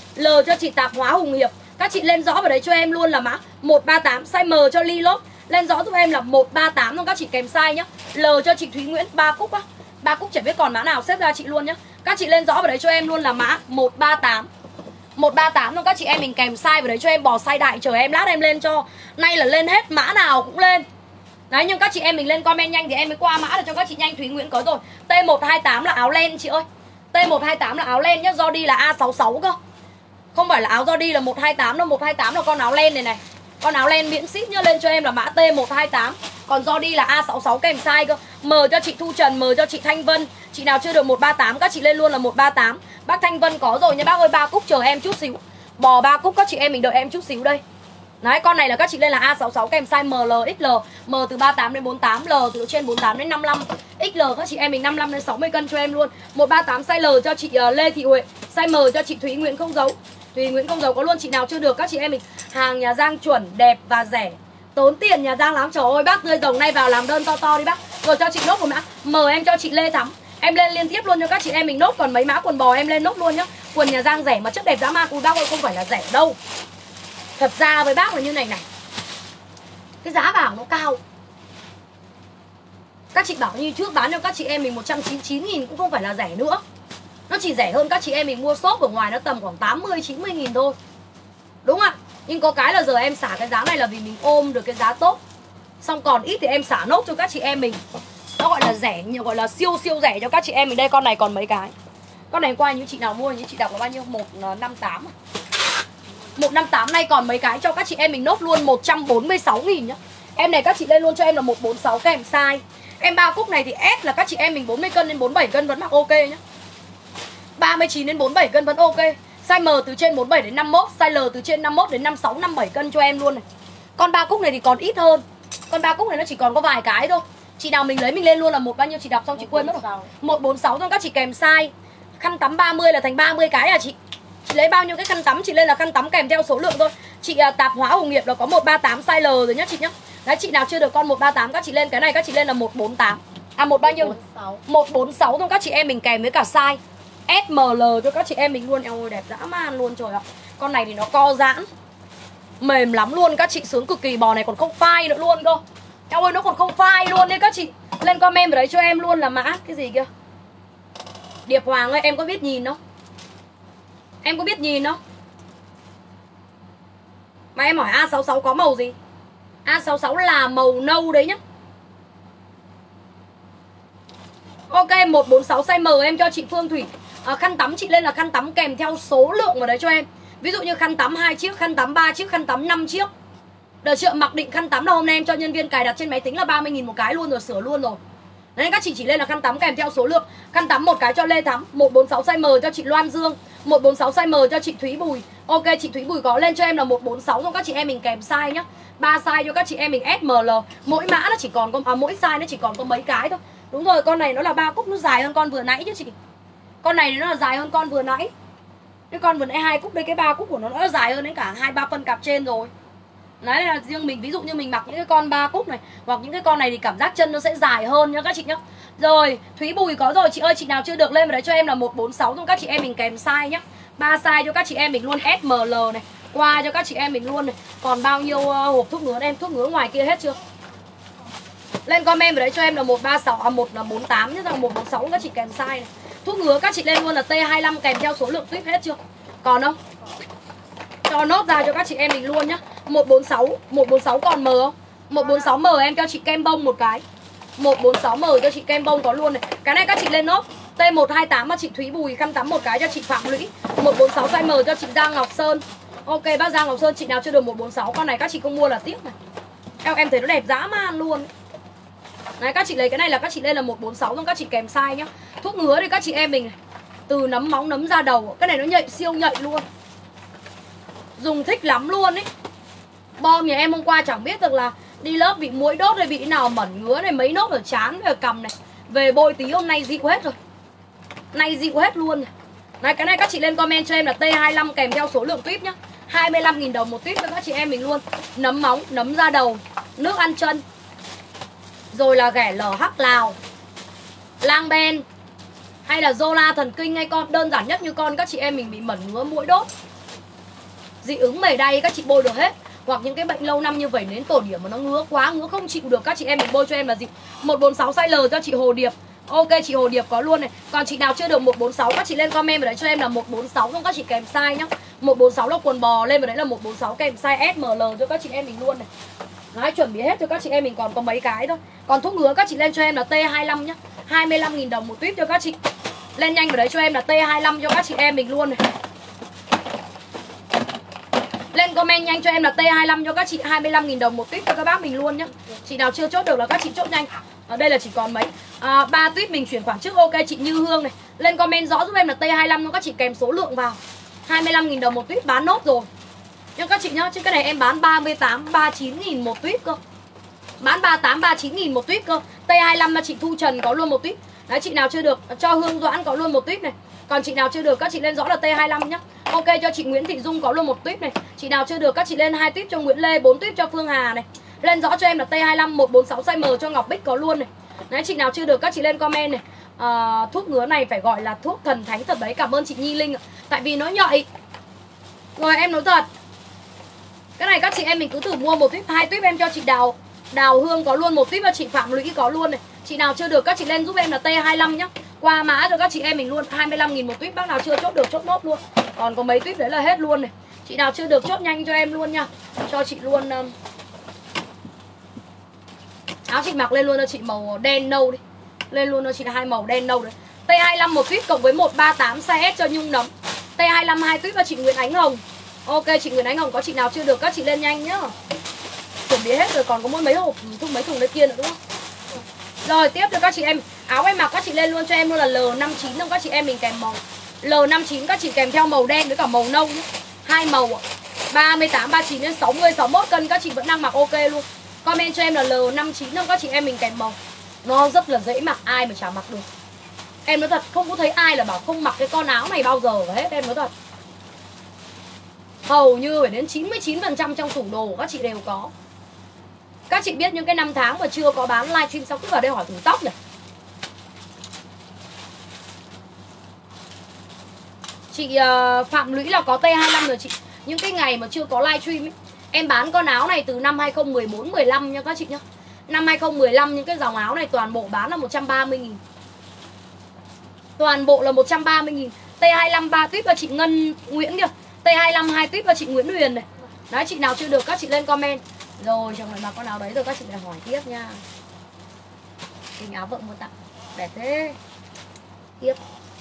L cho chị tạp hóa Hùng Hiệp. Các chị lên rõ vào đấy cho em luôn là mã một ba tám. Size M cho Ly Lốt. Lên rõ giúp em là một ba tám luôn các chị kèm size nhá. L cho chị Thúy Nguyễn ba cúc á. ba cúc chẳng biết còn mã nào xếp ra chị luôn nhá. Các chị lên rõ vào đấy cho em luôn là mã một ba tám. một ba tám luôn các chị em mình kèm size vào đấy cho em, bò size đại chờ em lát em lên cho. Nay là lên hết mã nào cũng lên. Đấy, nhưng các chị em mình lên comment nhanh thì em mới qua mã để cho các chị nhanh. Thúy Nguyễn có rồi. T một hai tám là áo len chị ơi. T một hai tám là áo len nhá, do đi là A sáu sáu cơ. Không phải là áo do đi là một hai tám đâu, một hai tám là con áo len này này. Con áo len miễn ship nhá, lên cho em là mã T một hai tám. Còn do đi là A sáu sáu kèm size cơ. M cho chị Thu Trần, M cho chị Thanh Vân. Chị nào chưa được một ba tám các chị lên luôn là một ba tám. Bác Thanh Vân có rồi nha bác ơi, ba cúc chờ em chút xíu. Bò ba cúc các chị em mình đợi em chút xíu đây. Đấy, con này là các chị lên là A sáu sáu kèm size M L ích L. M từ ba tám đến bốn tám, L từ trên bốn tám đến năm mươi lăm. ích lờ các chị em mình năm mươi lăm đến sáu mươi cân cho em luôn. một ba tám size L cho chị uh, Lê Thị Huệ. Size M cho chị Thúy Nguyễn không giấu. Thúy Nguyễn không giấu có luôn, chị nào chưa được các chị em mình. Hàng nhà Giang chuẩn, đẹp và rẻ. Tốn tiền nhà Giang lắm. Trời ơi bác tươi rồng nay vào làm đơn to to đi bác. Rồi cho chị nốt một mã. M em cho chị Lê Thắm. Em lên liên tiếp luôn cho các chị em mình nốt. Còn mấy mã quần bò em lên nốt luôn nhá. Quần nhà Giang rẻ mà chất đẹp dã man. Ui bác ơi không phải là rẻ đâu. Thật ra với bác là như này này. Cái giá vàng nó cao. Các chị bảo như trước bán cho các chị em mình một trăm chín mươi chín nghìn cũng không phải là rẻ nữa. Nó chỉ rẻ hơn các chị em mình mua shop ở ngoài nó tầm khoảng tám mươi chín mươi nghìn thôi. Đúng ạ. Nhưng có cái là giờ em xả cái giá này là vì mình ôm được cái giá tốt. Xong còn ít thì em xả nốt cho các chị em mình. Nó gọi là rẻ, nhiều gọi là siêu siêu rẻ cho các chị em mình. Đây con này còn mấy cái. Con này qua những chị nào mua, những chị đọc là bao nhiêu? một năm tám à? một năm tám này còn mấy cái cho các chị em mình nốt luôn một trăm bốn mươi sáu nghìn nhá. Em này các chị lên luôn cho em là một bốn sáu kèm size. Em ba cúc này thì S là các chị em mình bốn mươi cân đến bốn mươi bảy cân vẫn mặc ok nhá. ba mươi chín đến bốn mươi bảy cân vẫn ok. Size M từ trên bốn mươi bảy đến năm mươi mốt, size L từ trên năm mươi mốt đến năm mươi sáu năm mươi bảy cân cho em luôn này. Con ba cúc này thì còn ít hơn. Con ba cúc này nó chỉ còn có vài cái thôi. Chị nào mình lấy mình lên luôn là một bao nhiêu chị đọc xong chị quên mất rồi. một bốn sáu thôi các chị kèm size. Khăn tắm ba mươi là thành ba mươi cái à chị. Chị lấy bao nhiêu cái khăn tắm chị lên là khăn tắm kèm theo số lượng thôi. Chị à, tạp hóa Hùng Nghiệp là có một ba tám size L rồi nhá chị nhá. Đấy chị nào chưa được con một ba tám các chị lên cái này các chị lên là một bốn tám. À một bao nhiêu? một bốn sáu thôi các chị em mình kèm với cả size S M L cho các chị em mình luôn. Eo ơi đẹp dã man luôn trời ạ. Con này thì nó co giãn. Mềm lắm luôn các chị, sướng cực kỳ. Bò này còn không phai nữa luôn cơ. Eo ơi nó còn không phai luôn đấy các chị. Lên comment vào đấy cho em luôn là mã cái gì kia. Điệp Hoàng ơi em có biết nhìn không? Em có biết nhìn không? Mà em hỏi A sáu sáu có màu gì? A sáu sáu là màu nâu đấy nhá. Ok một bốn sáu size M em cho chị Phương Thủy. à, Khăn tắm chị lên là khăn tắm kèm theo số lượng vào đấy cho em. Ví dụ như khăn tắm hai chiếc, khăn tắm ba chiếc, khăn tắm năm chiếc. Đợt chợ mặc định khăn tắm là hôm nay em cho nhân viên cài đặt trên máy tính là ba mươi nghìn một cái luôn rồi, sửa luôn rồi. Nên các chị chỉ lên là khăn tắm kèm theo số lượng. Khăn tắm một cái cho Lê Thắm, một bốn sáu size M cho chị Loan Dương, một bốn sáu size M cho chị Thúy Bùi. Ok chị Thúy Bùi có lên cho em là một bốn sáu cho các chị em mình kèm size nhá. ba size cho các chị em mình S M L. Mỗi mã nó chỉ còn có à, mỗi size nó chỉ còn có mấy cái thôi. Đúng rồi, con này nó là ba cúc, nó dài hơn con vừa nãy chứ chị. Con này nó là dài hơn con vừa nãy. Cái con vừa nãy hai cúc đây, cái ba cúc của nó nó dài hơn đến cả hai ba phân cặp trên rồi. Đấy là riêng mình, ví dụ như mình mặc những cái con ba cúc này hoặc những cái con này thì cảm giác chân nó sẽ dài hơn nhá các chị nhá. Rồi, Thúy Bùi có rồi chị ơi, chị nào chưa được lên vào đấy cho em là một bốn sáu cho các chị em mình kèm size nhá. ba size cho các chị em mình luôn, S M L này. Qua cho các chị em mình luôn này. Còn bao nhiêu uh, hộp thuốc ngứa em, thuốc ngứa ngoài kia hết chưa? Lên comment vào đấy cho em là một ba sáu à một là bốn tám chứ, rằng một bốn sáu các chị kèm size này. Thuốc ngứa các chị lên luôn là T hai mươi lăm kèm theo số lượng tuyếp hết chưa? Còn không? Cho nốt ra cho các chị em mình luôn nhá. một bốn sáu, một bốn sáu còn M không? một bốn sáu M em cho chị kem bông một cái. một bốn sáu M cho chị kem bông có luôn này. Cái này các chị lên nốt. T một hai tám cho chị Thúy Bùi, khăn tắm một cái cho chị Phạm Lũy. một bốn sáu size M cho chị Giang Ngọc Sơn. Ok bác Giang Ngọc Sơn, chị nào chưa được một bốn sáu con này các chị không mua là tiếc này. Em em thấy nó đẹp dã man luôn. Đấy các chị lấy cái này là các chị lên là một bốn sáu xong các chị kèm size nhá. Thuốc ngứa thì các chị em mình này. Từ nấm móng nấm da đầu, cái này nó nhạy siêu nhạy luôn. Dùng thích lắm luôn ấy. Bom nhà em hôm qua chẳng biết được là đi lớp bị muỗi đốt hay bị nào mẩn ngứa này, mấy nốt ở trán ở cằm này. Về bôi tí hôm nay dịu hết rồi. Nay dịu hết luôn rồi. Đấy cái này các chị lên comment cho em là T hai mươi lăm kèm theo số lượng tuyếp nhá. hai mươi lăm nghìn đồng một tuyếp cho các chị em mình luôn. Nấm móng, nấm da đầu, nước ăn chân. Rồi là ghẻ lở hắc Lào, lang ben hay là Zola thần kinh, hay con đơn giản nhất như con các chị em mình bị mẩn ngứa muỗi đốt dị ứng mề đay các chị bôi được hết. Hoặc những cái bệnh lâu năm như vậy đến tổ điểm mà nó ngứa quá, ngứa không chịu được, các chị em mình bôi cho em là gì? một bốn sáu size L cho chị Hồ Điệp. Ok, chị Hồ Điệp có luôn này. Còn chị nào chưa được một bốn sáu các chị lên comment vào đấy cho em là một bốn sáu, xong các chị kèm size nhá. một bốn sáu là quần bò, lên vào đấy là một bốn sáu kèm size S M L cho các chị em mình luôn này. Đấy, chuẩn bị hết cho các chị em mình, còn có mấy cái thôi. Còn thuốc ngứa các chị lên cho em là T hai mươi lăm nhá, hai mươi lăm nghìn đồng một tuyếp cho các chị. Lên nhanh vào đấy cho em là T hai mươi lăm cho các chị em mình luôn này. Lên comment nhanh cho em là T hai mươi lăm cho các chị, hai mươi lăm nghìn đồng một tuyếp cho các bác mình luôn nhá. Chị nào chưa chốt được là các chị chốt nhanh. Ở đây là chỉ còn mấy à, ba tuyếp mình chuyển khoản trước. Ok, chị Như Hương này, lên comment rõ giúp em là T hai mươi lăm cho các chị, kèm số lượng vào. Hai mươi lăm nghìn đồng một tuyếp bán nốt rồi nhưng các chị nhá, chứ cái này em bán ba mươi tám, ba mươi chín nghìn một tuyếp cơ. Bán ba mươi tám, ba mươi chín nghìn một tuyếp cơ. T hai mươi lăm là chị Thu Trần có luôn một tuyếp. Đấy, chị nào chưa được cho Hương Doãn có luôn một tuyếp này. Còn chị nào chưa được các chị lên rõ là T hai mươi lăm nhá. Ok, cho chị Nguyễn Thị Dung có luôn một tuyếp này. Chị nào chưa được các chị lên hai tuyếp cho Nguyễn Lê, bốn tuyếp cho Phương Hà này. Lên rõ cho em là T hai mươi lăm một bốn sáu size M cho Ngọc Bích có luôn này. Đấy, chị nào chưa được các chị lên comment này. À, thuốc ngứa này phải gọi là thuốc thần thánh thật đấy. Cảm ơn chị Nhi Linh ạ. Tại vì nó nhạy. Rồi em nói thật, cái này các chị em mình cứ thử mua một tuyếp, hai tuyếp em cho chị Đào Đào Hương có luôn một tuyếp và chị Phạm Lũy có luôn này. Chị nào chưa được các chị lên giúp em là T hai mươi lăm nhá. Qua mã cho các chị em mình luôn, hai mươi lăm nghìn một tuyếp. Bác nào chưa chốt được chốt nốt luôn. Còn có mấy tuyếp đấy là hết luôn này. Chị nào chưa được chốt nhanh cho em luôn nha. Cho chị luôn um... áo chị mặc lên luôn cho chị màu đen nâu đi. Lên luôn cho chị là hai màu đen nâu đấy. T hai mươi lăm một tuyếp cộng với một ba tám size S cho Nhung Nấm. T hai mươi lăm hai tuyếp cho chị Nguyễn Ánh Hồng. Ok, chị Nguyễn Ánh Hồng có chị nào chưa được các chị lên nhanh nhá. Chuẩn bị hết rồi, còn có mỗi mấy hộp thùng mấy thùng lên kia nữa đúng không? Rồi tiếp cho các chị em, áo em mặc các chị lên luôn cho em luôn là L năm mươi chín, không các chị em mình kèm màu L năm mươi chín các chị kèm theo màu đen với cả màu nâu nhé. Hai màu ạ. ba mươi tám, ba mươi chín đến sáu mươi, sáu mươi mốt cân các chị vẫn đang mặc ok luôn. Comment cho em là L năm mươi chín, không các chị em mình kèm màu. Nó rất là dễ mặc, ai mà chả mặc được. Em nói thật, không có thấy ai là bảo không mặc cái con áo này bao giờ hết, em nói thật. Hầu như phải đến chín mươi chín phần trăm trong tủ đồ các chị đều có. Các chị biết những cái năm tháng mà chưa có bán livestream xong cứ vào đây hỏi thử tóc này. Chị uh, Phạm Lũy là có T hai mươi lăm rồi chị. Những cái ngày mà chưa có livestream ấy, em bán con áo này từ năm hai không một bốn mười lăm nha các chị nhá. Năm hai không một lăm những cái dòng áo này toàn bộ bán là một trăm ba mươi nghìn. Toàn bộ là một trăm ba mươi nghìn. T hai mươi lăm ba tuyếp cho chị Ngân Nguyễn kìa. T hai mươi lăm hai tuyếp cho chị Nguyễn Huyền này. Đấy, chị nào chưa được các chị lên comment. Rồi trong này mặc con áo đấy rồi các chị lại hỏi tiếp nha. Hình áo vợ mua tặng đẹp thế. Tiếp.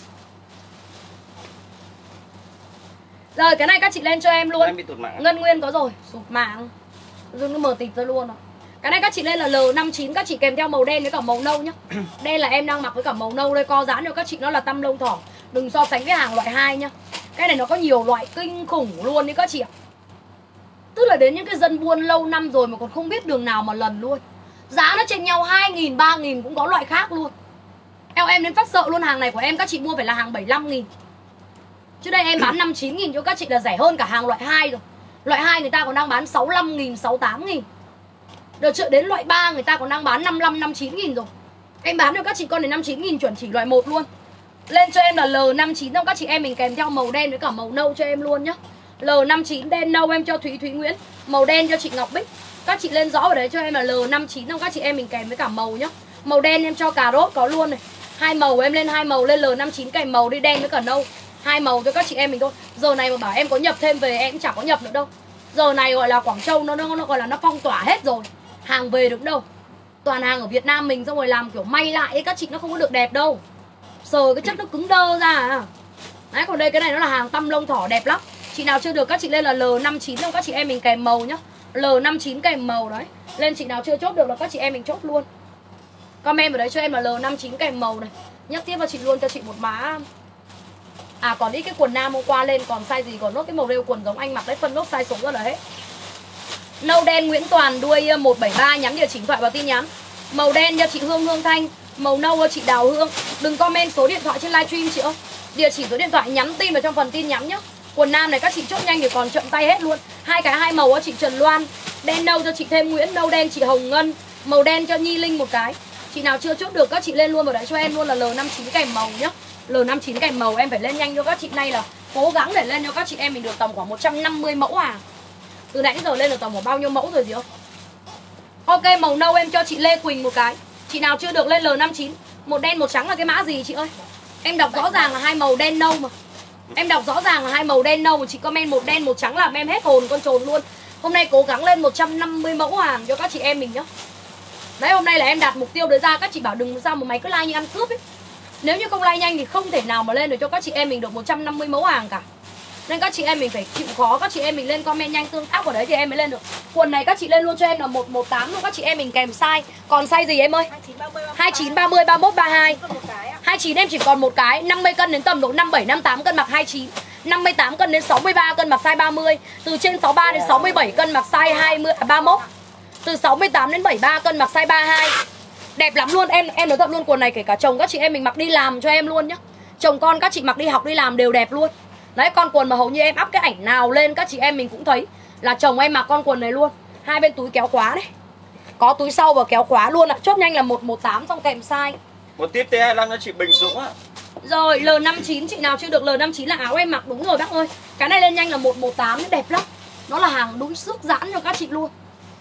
Rồi cái này các chị lên cho em luôn. Ngân Nguyên có rồi, sụp mạng. Dương nó mở tịt ra luôn rồi. Cái này các chị lên là L năm mươi chín, các chị kèm theo màu đen với cả màu nâu nhá. Đen là em đang mặc với cả màu nâu đây, co giãn cho các chị nó là tăm lông thỏ. Đừng so sánh với hàng loại hai nhá. Cái này nó có nhiều loại kinh khủng luôn đấy các chị ạ. Tức là đến những cái dân buôn lâu năm rồi mà còn không biết đường nào mà lần luôn. Giá nó chênh nhau hai nghìn, ba nghìn cũng có loại khác luôn. Eo em đến phát sợ luôn, hàng này của em các chị mua phải là hàng bảy mươi lăm nghìn. Chứ đây em bán năm mươi chín nghìn cho các chị là rẻ hơn cả hàng loại hai rồi. Loại hai người ta còn đang bán sáu mươi lăm nghìn, sáu mươi tám nghìn. Đợt trước đến loại ba người ta còn đang bán năm mươi lăm, năm mươi chín nghìn rồi. Em bán cho các chị con này năm mươi chín nghìn chuẩn chỉ loại một luôn. Lên cho em là L năm mươi chín, các chị em mình kèm theo màu đen với cả màu nâu cho em luôn nhá. L năm mươi chín đen nâu em cho Thúy Thúy Nguyễn, màu đen cho chị Ngọc Bích. Các chị lên rõ ở đấy cho em là L năm mươi chín, các chị em mình kèm với cả màu nhá. Màu đen em cho cà rốt có luôn này. Hai màu em lên hai màu, lên L năm mươi chín kèm màu đi, đen với cả nâu. Hai màu cho các chị em mình thôi. Giờ này mà bảo em có nhập thêm về em cũng chẳng có nhập nữa đâu. Giờ này gọi là Quảng Châu nó nó, nó gọi là nó phong tỏa hết rồi. Hàng về được đâu. Toàn hàng ở Việt Nam mình xong rồi làm kiểu may lại ấy, các chị nó không có được đẹp đâu. Sờ cái chất nó cứng đơ ra à. Đấy, còn đây cái này nó là hàng tăm lông thỏ đẹp lắm. Chị nào chưa được các chị lên là L năm mươi chín không các chị em mình kèm màu nhá. L năm mươi chín kèm màu đấy. Lên chị nào chưa chốt được là các chị em mình chốt luôn. Comment vào đấy cho em là L năm mươi chín kèm màu này. Nhắc tiếp vào chị luôn cho chị một mã. À còn ít cái quần nam hôm qua lên còn size gì, còn nốt cái màu rêu quần giống anh mặc đấy, phân nốt size số ra là hết. Nâu đen Nguyễn Toàn đuôi một bảy ba, nhắn địa chỉ thoại vào tin nhắn. Màu đen cho chị Hương Hương Thanh, màu nâu cho chị Đào Hương. Đừng comment số điện thoại trên livestream chị ơi. Địa chỉ số điện thoại nhắn tin vào trong phần tin nhắn nhá. Quần nam này các chị chốt nhanh thì còn chậm tay hết luôn. Hai cái hai màu cho chị Trần Loan, đen nâu cho chị Thêm Nguyễn, nâu đen chị Hồng Ngân, màu đen cho Nhi Linh một cái. Chị nào chưa chốt được các chị lên luôn vào đấy cho em luôn là L năm mươi chín kèm màu nhá. L năm mươi chín kèm màu em phải lên nhanh cho các chị, này là Cố gắng để lên cho các chị em mình được tầm khoảng một trăm năm mươi mẫu hàng. Từ nãy đến giờ lên được tầm khoảng bao nhiêu mẫu rồi gì không? Ok, màu nâu em cho chị Lê Quỳnh một cái. Chị nào chưa được lên L năm chín. Một đen một trắng là cái mã gì chị ơi? Em đọc rõ ràng là hai màu đen nâu mà. Em đọc rõ ràng là hai màu đen nâu mà chị comment một đen một trắng làm em hết hồn con trồn luôn. Hôm nay cố gắng lên một trăm năm mươi mẫu hàng cho các chị em mình nhá. Đấy, hôm nay là em đặt mục tiêu đấy ra. Các chị bảo đừng sao mà mày cứ like như ăn cướp ấy. Nếu như không like nhanh thì không thể nào mà lên được cho các chị em mình được một trăm năm mươi mẫu hàng cả. Nên các chị em mình phải chịu khó. Các chị em mình lên comment nhanh tương tác vào đấy thì em mới lên được. Quần này các chị lên luôn cho em là một một tám luôn. Các chị em mình kèm size. Còn size gì em ơi? hai chín, ba mươi, ba mươi mốt, ba mươi hai. hai mươi chín em chỉ còn một cái. Năm mươi cân đến tầm độ năm mươi bảy, năm mươi tám cân mặc hai mươi chín. năm mươi tám cân đến sáu mươi ba cân mặc size ba mươi. Từ trên sáu mươi ba đến sáu mươi bảy cân mặc size hai mươi, à, ba mươi mốt. Từ sáu mươi tám đến bảy mươi ba cân mặc size ba mươi hai. Đẹp lắm luôn. Em em nói thật luôn, quần này kể cả chồng các chị em mình mặc đi làm cho em luôn nhá. Chồng con các chị mặc đi học đi làm đều đẹp luôn. Đấy, con quần mà hầu như em up cái ảnh nào lên các chị em mình cũng thấy là chồng em mặc con quần này luôn. Hai bên túi kéo khóa này. Có túi sau và kéo khóa luôn ạ. Chốt nhanh là một một tám xong kèm size. Một tiếp T hai mươi lăm cho chị Bình Dũng á. Rồi, L năm chín, chị nào chưa được L năm chín là áo em mặc đúng rồi bác ơi. Cái này lên nhanh là một một tám, đẹp lắm. Nó là hàng đũi xước giãn cho các chị luôn.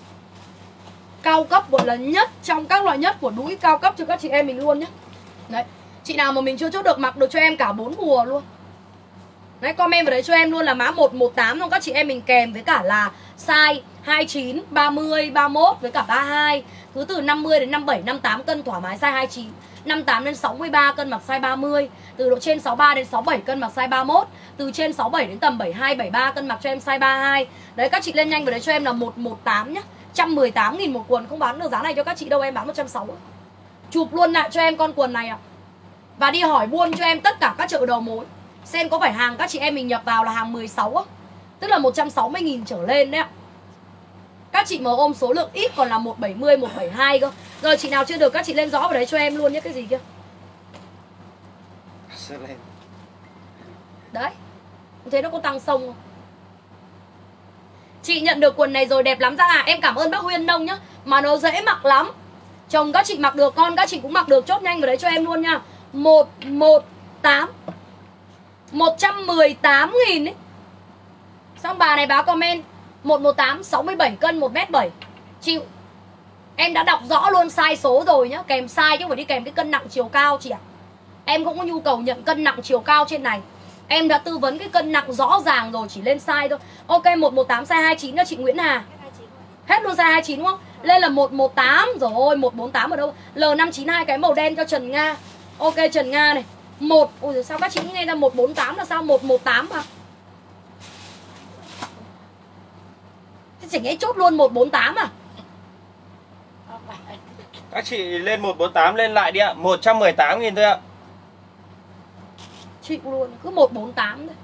Cao cấp một lần nhất trong các loại nhất của đũi cao cấp cho các chị em mình luôn nhé. Đấy, chị nào mà mình chưa chốt được mặc được cho em cả bốn mùa luôn. Đấy, comment vào đấy cho em luôn là mã một một tám xong các chị em mình kèm với cả là size hai mươi chín, ba mươi, ba mươi mốt với cả ba mươi hai. Cứ từ năm mươi đến năm mươi bảy, năm mươi tám cân thoải mái size hai mươi chín. năm mươi tám đến sáu mươi ba cân mặc size ba mươi. Từ độ trên sáu mươi ba đến sáu mươi bảy cân mặc size ba mươi mốt. Từ trên sáu mươi bảy đến tầm bảy mươi hai, bảy mươi ba cân mặc cho em size ba mươi hai. Đấy, các chị lên nhanh vào đấy cho em là một một tám nhá. một trăm mười tám nghìn một quần, không bán được giá này cho các chị đâu, em bán một trăm sáu mươi. Chụp luôn lại cho em con quần này ạ. À. Và đi hỏi buôn cho em tất cả các chợ đầu mối. Xem có phải hàng các chị em mình nhập vào là hàng mười sáu á. Tức là một trăm sáu mươi nghìn trở lên đấy ạ. Các chị mà ôm số lượng ít còn là một bảy mươi, một bảy hai cơ. Rồi chị nào chưa được các chị lên rõ vào đấy cho em luôn nhé. Cái gì kia? Đấy. Thế nó có tăng sông không? Chị nhận được quần này rồi, đẹp lắm Giang à. Em cảm ơn bác Huyên Nông nhá. Mà nó dễ mặc lắm. Chồng các chị mặc được, con các chị cũng mặc được. Chốt nhanh vào đấy cho em luôn nha. một một tám, một trăm mười tám nghìn ấy. Xong bà này báo comment một một tám, sáu mươi bảy cân, một mét bảy. Chịu. Em đã đọc rõ luôn size số rồi nhá. Kèm size chứ không phải đi kèm cái cân nặng chiều cao chị ạ. Em không có nhu cầu nhận cân nặng chiều cao trên này. Em đã tư vấn cái cân nặng rõ ràng rồi, chỉ lên size thôi. Ok, một một tám size hai mươi chín cho chị Nguyễn Hà. Hết luôn size hai mươi chín đúng không? Lên là một một tám rồi, một bốn tám ở đâu? L năm chín hai cái màu đen cho Trần Nga. Ok, Trần Nga này. một, ôi giời, sao các chị nghe ra một bốn tám là sao? một một tám mà. Thế chỉ nghe chốt luôn một bốn tám à? Các chị lên một bốn tám lên lại đi ạ. một trăm mười tám nghìn thôi ạ. Chịu luôn, cứ một bốn tám thôi.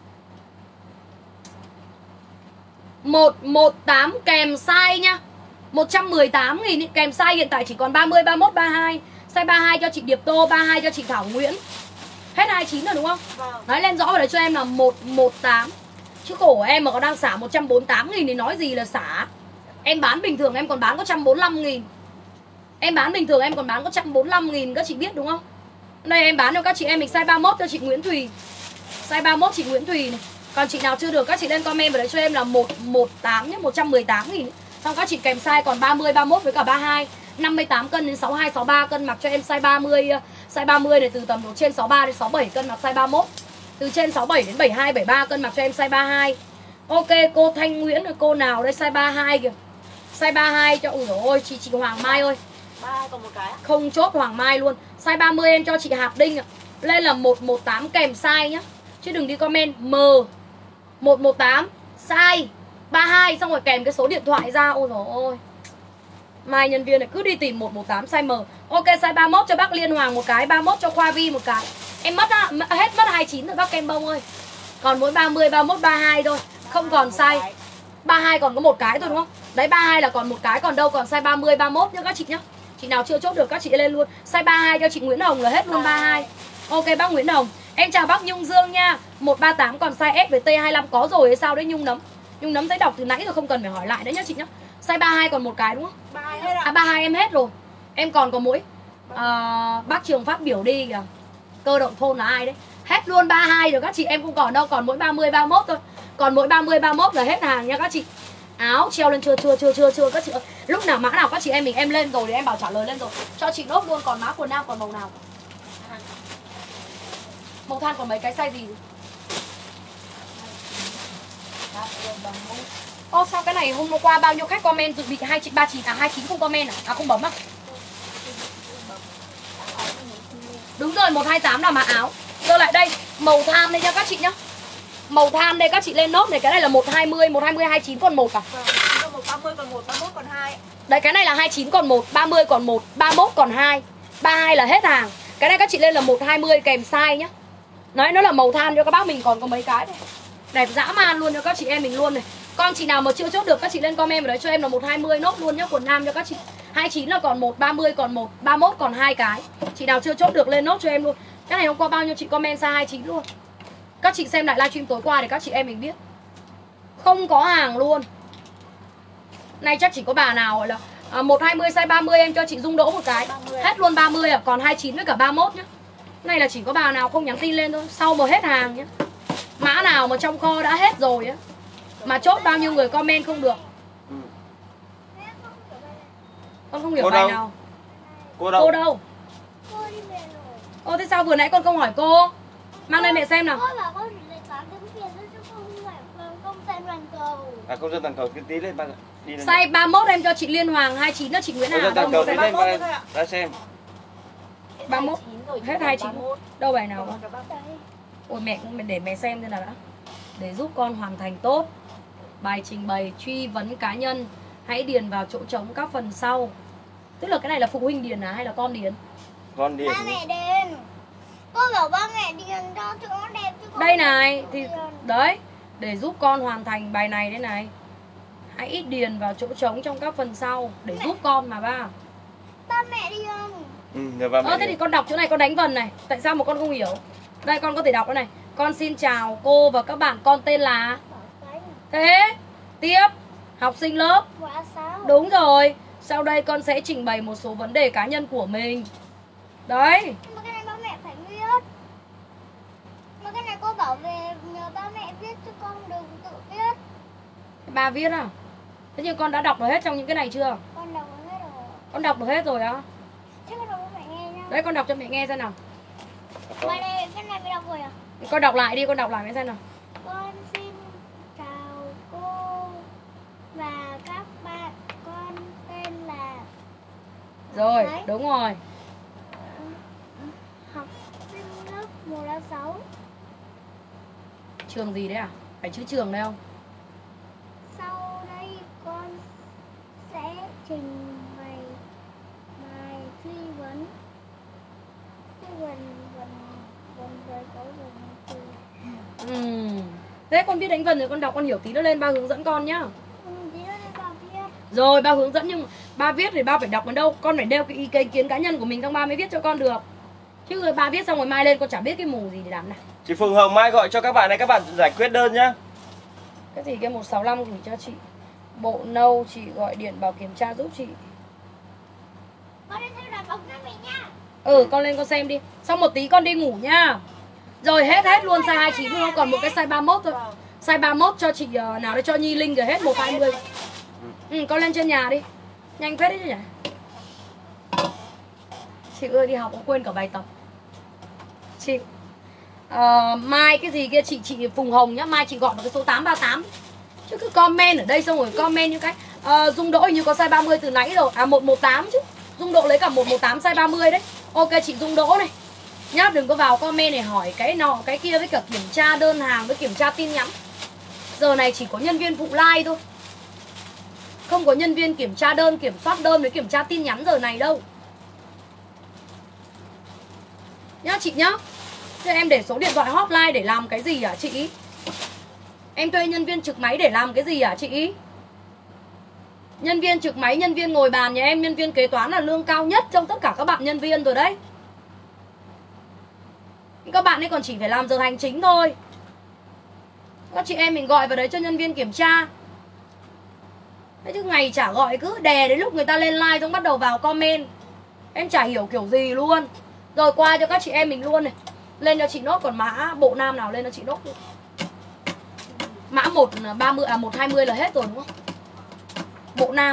một một tám kèm size nhá. một trăm mười tám nghìn kèm size hiện tại chỉ còn ba mươi, ba mươi mốt, ba mươi hai. Size ba mươi hai cho chị Điệp Tô, ba mươi hai cho chị Thảo Nguyễn. Hết hai mươi chín rồi đúng không? Vâng. Nói lên rõ vào đấy cho em là một một tám. Chứ khổ của em mà có đang xả một trăm bốn mươi tám nghìn thì nói gì là xả. Em bán bình thường em còn bán có một trăm bốn mươi lăm nghìn. Em bán bình thường em còn bán có một trăm bốn mươi lăm nghìn, các chị biết đúng không? Đây em bán cho các chị em mình size ba mươi mốt cho chị Nguyễn Thùy. Size ba mươi mốt chị Nguyễn Thùy này. Còn chị nào chưa được các chị lên comment vào đấy cho em là một một tám nhé, một trăm mười tám nghìn. Xong các chị kèm size còn ba mươi, ba mươi mốt với cả ba mươi hai. năm mươi tám cân đến sáu mươi hai, sáu mươi ba cân mặc cho em size ba mươi. Size ba mươi này từ tầm độ trên sáu mươi ba đến sáu mươi bảy cân mặc size ba mươi mốt. Từ trên sáu mươi bảy đến bảy mươi hai, bảy mươi ba cân mặc cho em size ba mươi hai. Ok, cô Thanh Nguyễn là cô nào đây, size ba mươi hai kìa. Size ba mươi hai cho, ui dồi ôi, chị chị Hoàng Mai ơi. ba mươi hai còn một cái. Không chốt Hoàng Mai luôn. Size ba mươi em cho chị Hạp Đinh ạ. Lên là một một tám kèm size nhá. Chứ đừng đi comment M một một tám size ba mươi hai xong rồi kèm cái số điện thoại ra. Ôi dồi ôi. Mai nhân viên này cứ đi tìm một một tám size M. Ok, size ba mươi mốt cho bác Liên Hoàng một cái, ba mươi mốt cho Khoa Vi một cái. Em mất á, hết mất hai mươi chín rồi bác Kem Bông ơi. Còn mỗi ba mươi, ba mươi mốt, ba mươi hai thôi. Không còn size ba mươi hai còn có một cái thôi đúng không? Đấy, ba mươi hai là còn một cái, còn đâu còn size ba mươi, ba mươi mốt nhá các chị nhá. Chị nào chưa chốt được các chị lên luôn. Size ba mươi hai cho chị Nguyễn Hồng là hết luôn ba mươi hai. Ok bác Nguyễn Hồng. Em chào bác Nhung Dương nha. một ba tám còn size S với T hai mươi lăm có rồi hay sao đấy Nhung Nấm. Nhung Nấm thấy đọc từ nãy rồi không cần phải hỏi lại đấy nhá chị nhá. Size ba mươi hai còn một cái đúng không? ba mươi hai hết ạ. À ba mươi hai em hết rồi. Em còn có mỗi à, bác Trường phát biểu đi kìa. Cơ động thôn là ai đấy? Hết luôn ba mươi hai rồi các chị em không còn đâu. Còn mỗi ba mươi, ba mươi mốt thôi. Còn mỗi ba mươi, ba mươi mốt là hết hàng nha các chị. Áo treo lên chưa chưa chưa chưa chưa các chị ơi. Lúc nào mã nào các chị em mình em lên rồi thì em bảo trả lời lên rồi. Cho chị nốt luôn. Còn mã quần nam còn màu nào? Màu than còn mấy cái size gì? Ô sao cái này hôm qua bao nhiêu khách comment dự bị hai chín ba chín à hai chín không comment à? À không bấm à? Đúng rồi, một hai tám là mã áo. Rồi lại đây, màu than đây nha các chị nhá. Màu than đây các chị lên nốt này, cái này là một hai mươi, một hai mươi hai chín còn một à? Vâng, một ba mươi còn một, ba mươi mốt còn hai. Đấy cái này là hai chín còn một, ba mươi còn một, ba mươi mốt còn hai. ba mươi hai là hết hàng. Cái này các chị lên là một hai mươi kèm size nhá. Đấy nó là màu than cho các bác mình còn có mấy cái này. Đẹp dã man luôn cho các chị em mình luôn này. Con chị nào mà chưa chốt được các chị lên comment vào đấy cho em là một hai mươi nốt luôn nhá, quần nam cho các chị. hai chín là còn một, ba mươi còn một, ba mươi mốt còn hai cái. Chị nào chưa chốt được lên nốt cho em luôn. Cái này hôm qua bao nhiêu chị comment size hai chín luôn. Các chị xem lại livestream tối qua để các chị em mình biết. Không có hàng luôn. Này chắc chỉ có bà nào gọi là à, một hai mươi size ba mươi em cho chị Dung Đỗ một cái. ba mươi. Hết luôn ba mươi à, còn hai chín với cả ba mươi mốt nhá. Này là chỉ có bà nào không nhắn tin lên thôi, sau mà hết hàng nhá. Mã nào mà trong kho đã hết rồi á mà chốt bao nhiêu người comment không được. Ừ. Con không hiểu Cô bài đâu? nào. Cô đâu? Cô đâu? Ô thế sao vừa nãy con không hỏi cô? Mang đây mẹ xem nào. Cô bảo con chỉ lấy toán tiếng Việt thôi chứ không phải không xem toàn cầu. À công dân toàn cầu cái tí lên ba đi lên. Size ba mươi mốt em cho chị Liên Hoàng, hai chín đó chị Nguyễn Công Hà. dân toàn cầu tí lên ba mươi mốt ba thôi ạ. ra xem. ba mươi mốt hết hai chín. Đâu bài nào Còn con? cái ba- Ôi mẹ cũng để mẹ xem thế nào đã. Để giúp con hoàn thành tốt bài trình bày truy vấn cá nhân, hãy điền vào chỗ trống các phần sau. Tức là cái này là phụ huynh điền à hay là con điền? Con đi. Ba mẹ điền. Cô bảo ba mẹ điền cho chỗ nó đẹp chứ. Đây này thì đấy, để giúp con hoàn thành bài này đây này. Hãy điền vào chỗ trống trong các phần sau để giúp con mà ba. Ba mẹ điền. Ừ, nhờ ba mẹ Ơ thế đi. thì con đọc chỗ này con đánh vần này. Tại sao mà con không hiểu? Đây con có thể đọc cái này. Con xin chào cô và các bạn, con tên là. Thế tiếp học sinh lớp. Quả sáu. Đúng rồi. Sau đây con sẽ trình bày một số vấn đề cá nhân của mình. Đấy. Nhưng mà cái này ba mẹ phải viết. Mà cái này cô bảo về nhờ ba mẹ viết chứ con đừng tự viết. Ba viết à? Thế nhưng con đã đọc được hết trong những cái này chưa? Con đọc hết rồi. Con đọc được hết rồi á? Chứ con đọc cho mẹ nghe nhá. Đấy con đọc cho mẹ nghe xem nào. Ngoài đây cái này mẹ đọc rồi à? Con đọc lại đi, con đọc lại mẹ xem nào. Con xin chào cô và các bạn, con tên là. Rồi, Đấy. đúng rồi. Học sinh lớp một đến sáu. Trường gì đấy à? Phải chữ trường đây không? Sau đây con sẽ trình bày bài truy vấn. Truy vấn vấn vấn với có vấn từ. Ừm. Thế con biết đánh vần rồi, con đọc con hiểu tí nữa lên, ba hướng dẫn con nhá. Ừ, tí nữa đây bà viết. Rồi ba hướng dẫn nhưng ba viết thì ba phải đọc đến đâu? Con phải nêu cái ý cái ý kiến cá nhân của mình xong ba mới viết cho con được. Chứ rồi ba viết xong rồi mai lên con chả biết cái mù gì để làm này. Chị Phượng Hồng mai gọi cho các bạn này, các bạn giải quyết đơn nhá. Cái gì cái một sáu năm gửi cho chị. Bộ nâu chị gọi điện bảo kiểm tra giúp chị. Con đi theo đặt bóng cho mình nha. Ừ con lên con xem đi. Xong một tí con đi ngủ nha. Rồi hết hết luôn size hai chín luôn, còn một cái size ba mươi mốt thôi. Size ba mươi mốt cho chị uh, nào để cho Nhi Linh rồi hết một hai mươi. Ừ con lên trên nhà đi. Nhanh phết đấy chứ nhỉ. Chị ơi đi học cũng quên cả bài tập. Chị uh, mai cái gì kia chị chị Phùng Hồng nhá, mai chị gọi vào cái số tám ba tám. Chứ cứ comment ở đây xong rồi comment như cái uh, Dung Đỗ như có size ba mươi từ nãy rồi. À một một tám chứ. Dung Đỗ lấy cả một một tám size ba mươi đấy. Ok chị Dung Đỗ này. Nhá, đừng có vào comment này hỏi cái nọ cái kia với cả kiểm tra đơn hàng với kiểm tra tin nhắn. Giờ này chỉ có nhân viên phụ like thôi. Không có nhân viên kiểm tra đơn, kiểm soát đơn với kiểm tra tin nhắn giờ này đâu. Nhá chị nhá. Thế em để số điện thoại hotline để làm cái gì hả chị? Em thuê nhân viên trực máy để làm cái gì hả chị? Nhân viên trực máy, nhân viên ngồi bàn nhà em, nhân viên kế toán là lương cao nhất trong tất cả các bạn nhân viên rồi đấy. Các bạn ấy còn chỉ phải làm giờ hành chính thôi. Các chị em mình gọi vào đấy cho nhân viên kiểm tra. Thế chứ ngày chả gọi cứ đè đến lúc người ta lên like xong bắt đầu vào comment. Em chả hiểu kiểu gì luôn. Rồi qua cho các chị em mình luôn này. Lên cho chị nốt, còn mã bộ nam nào lên cho chị nốt. Mã một ba mươi à một hai mươi là hết rồi đúng không? Bộ nam.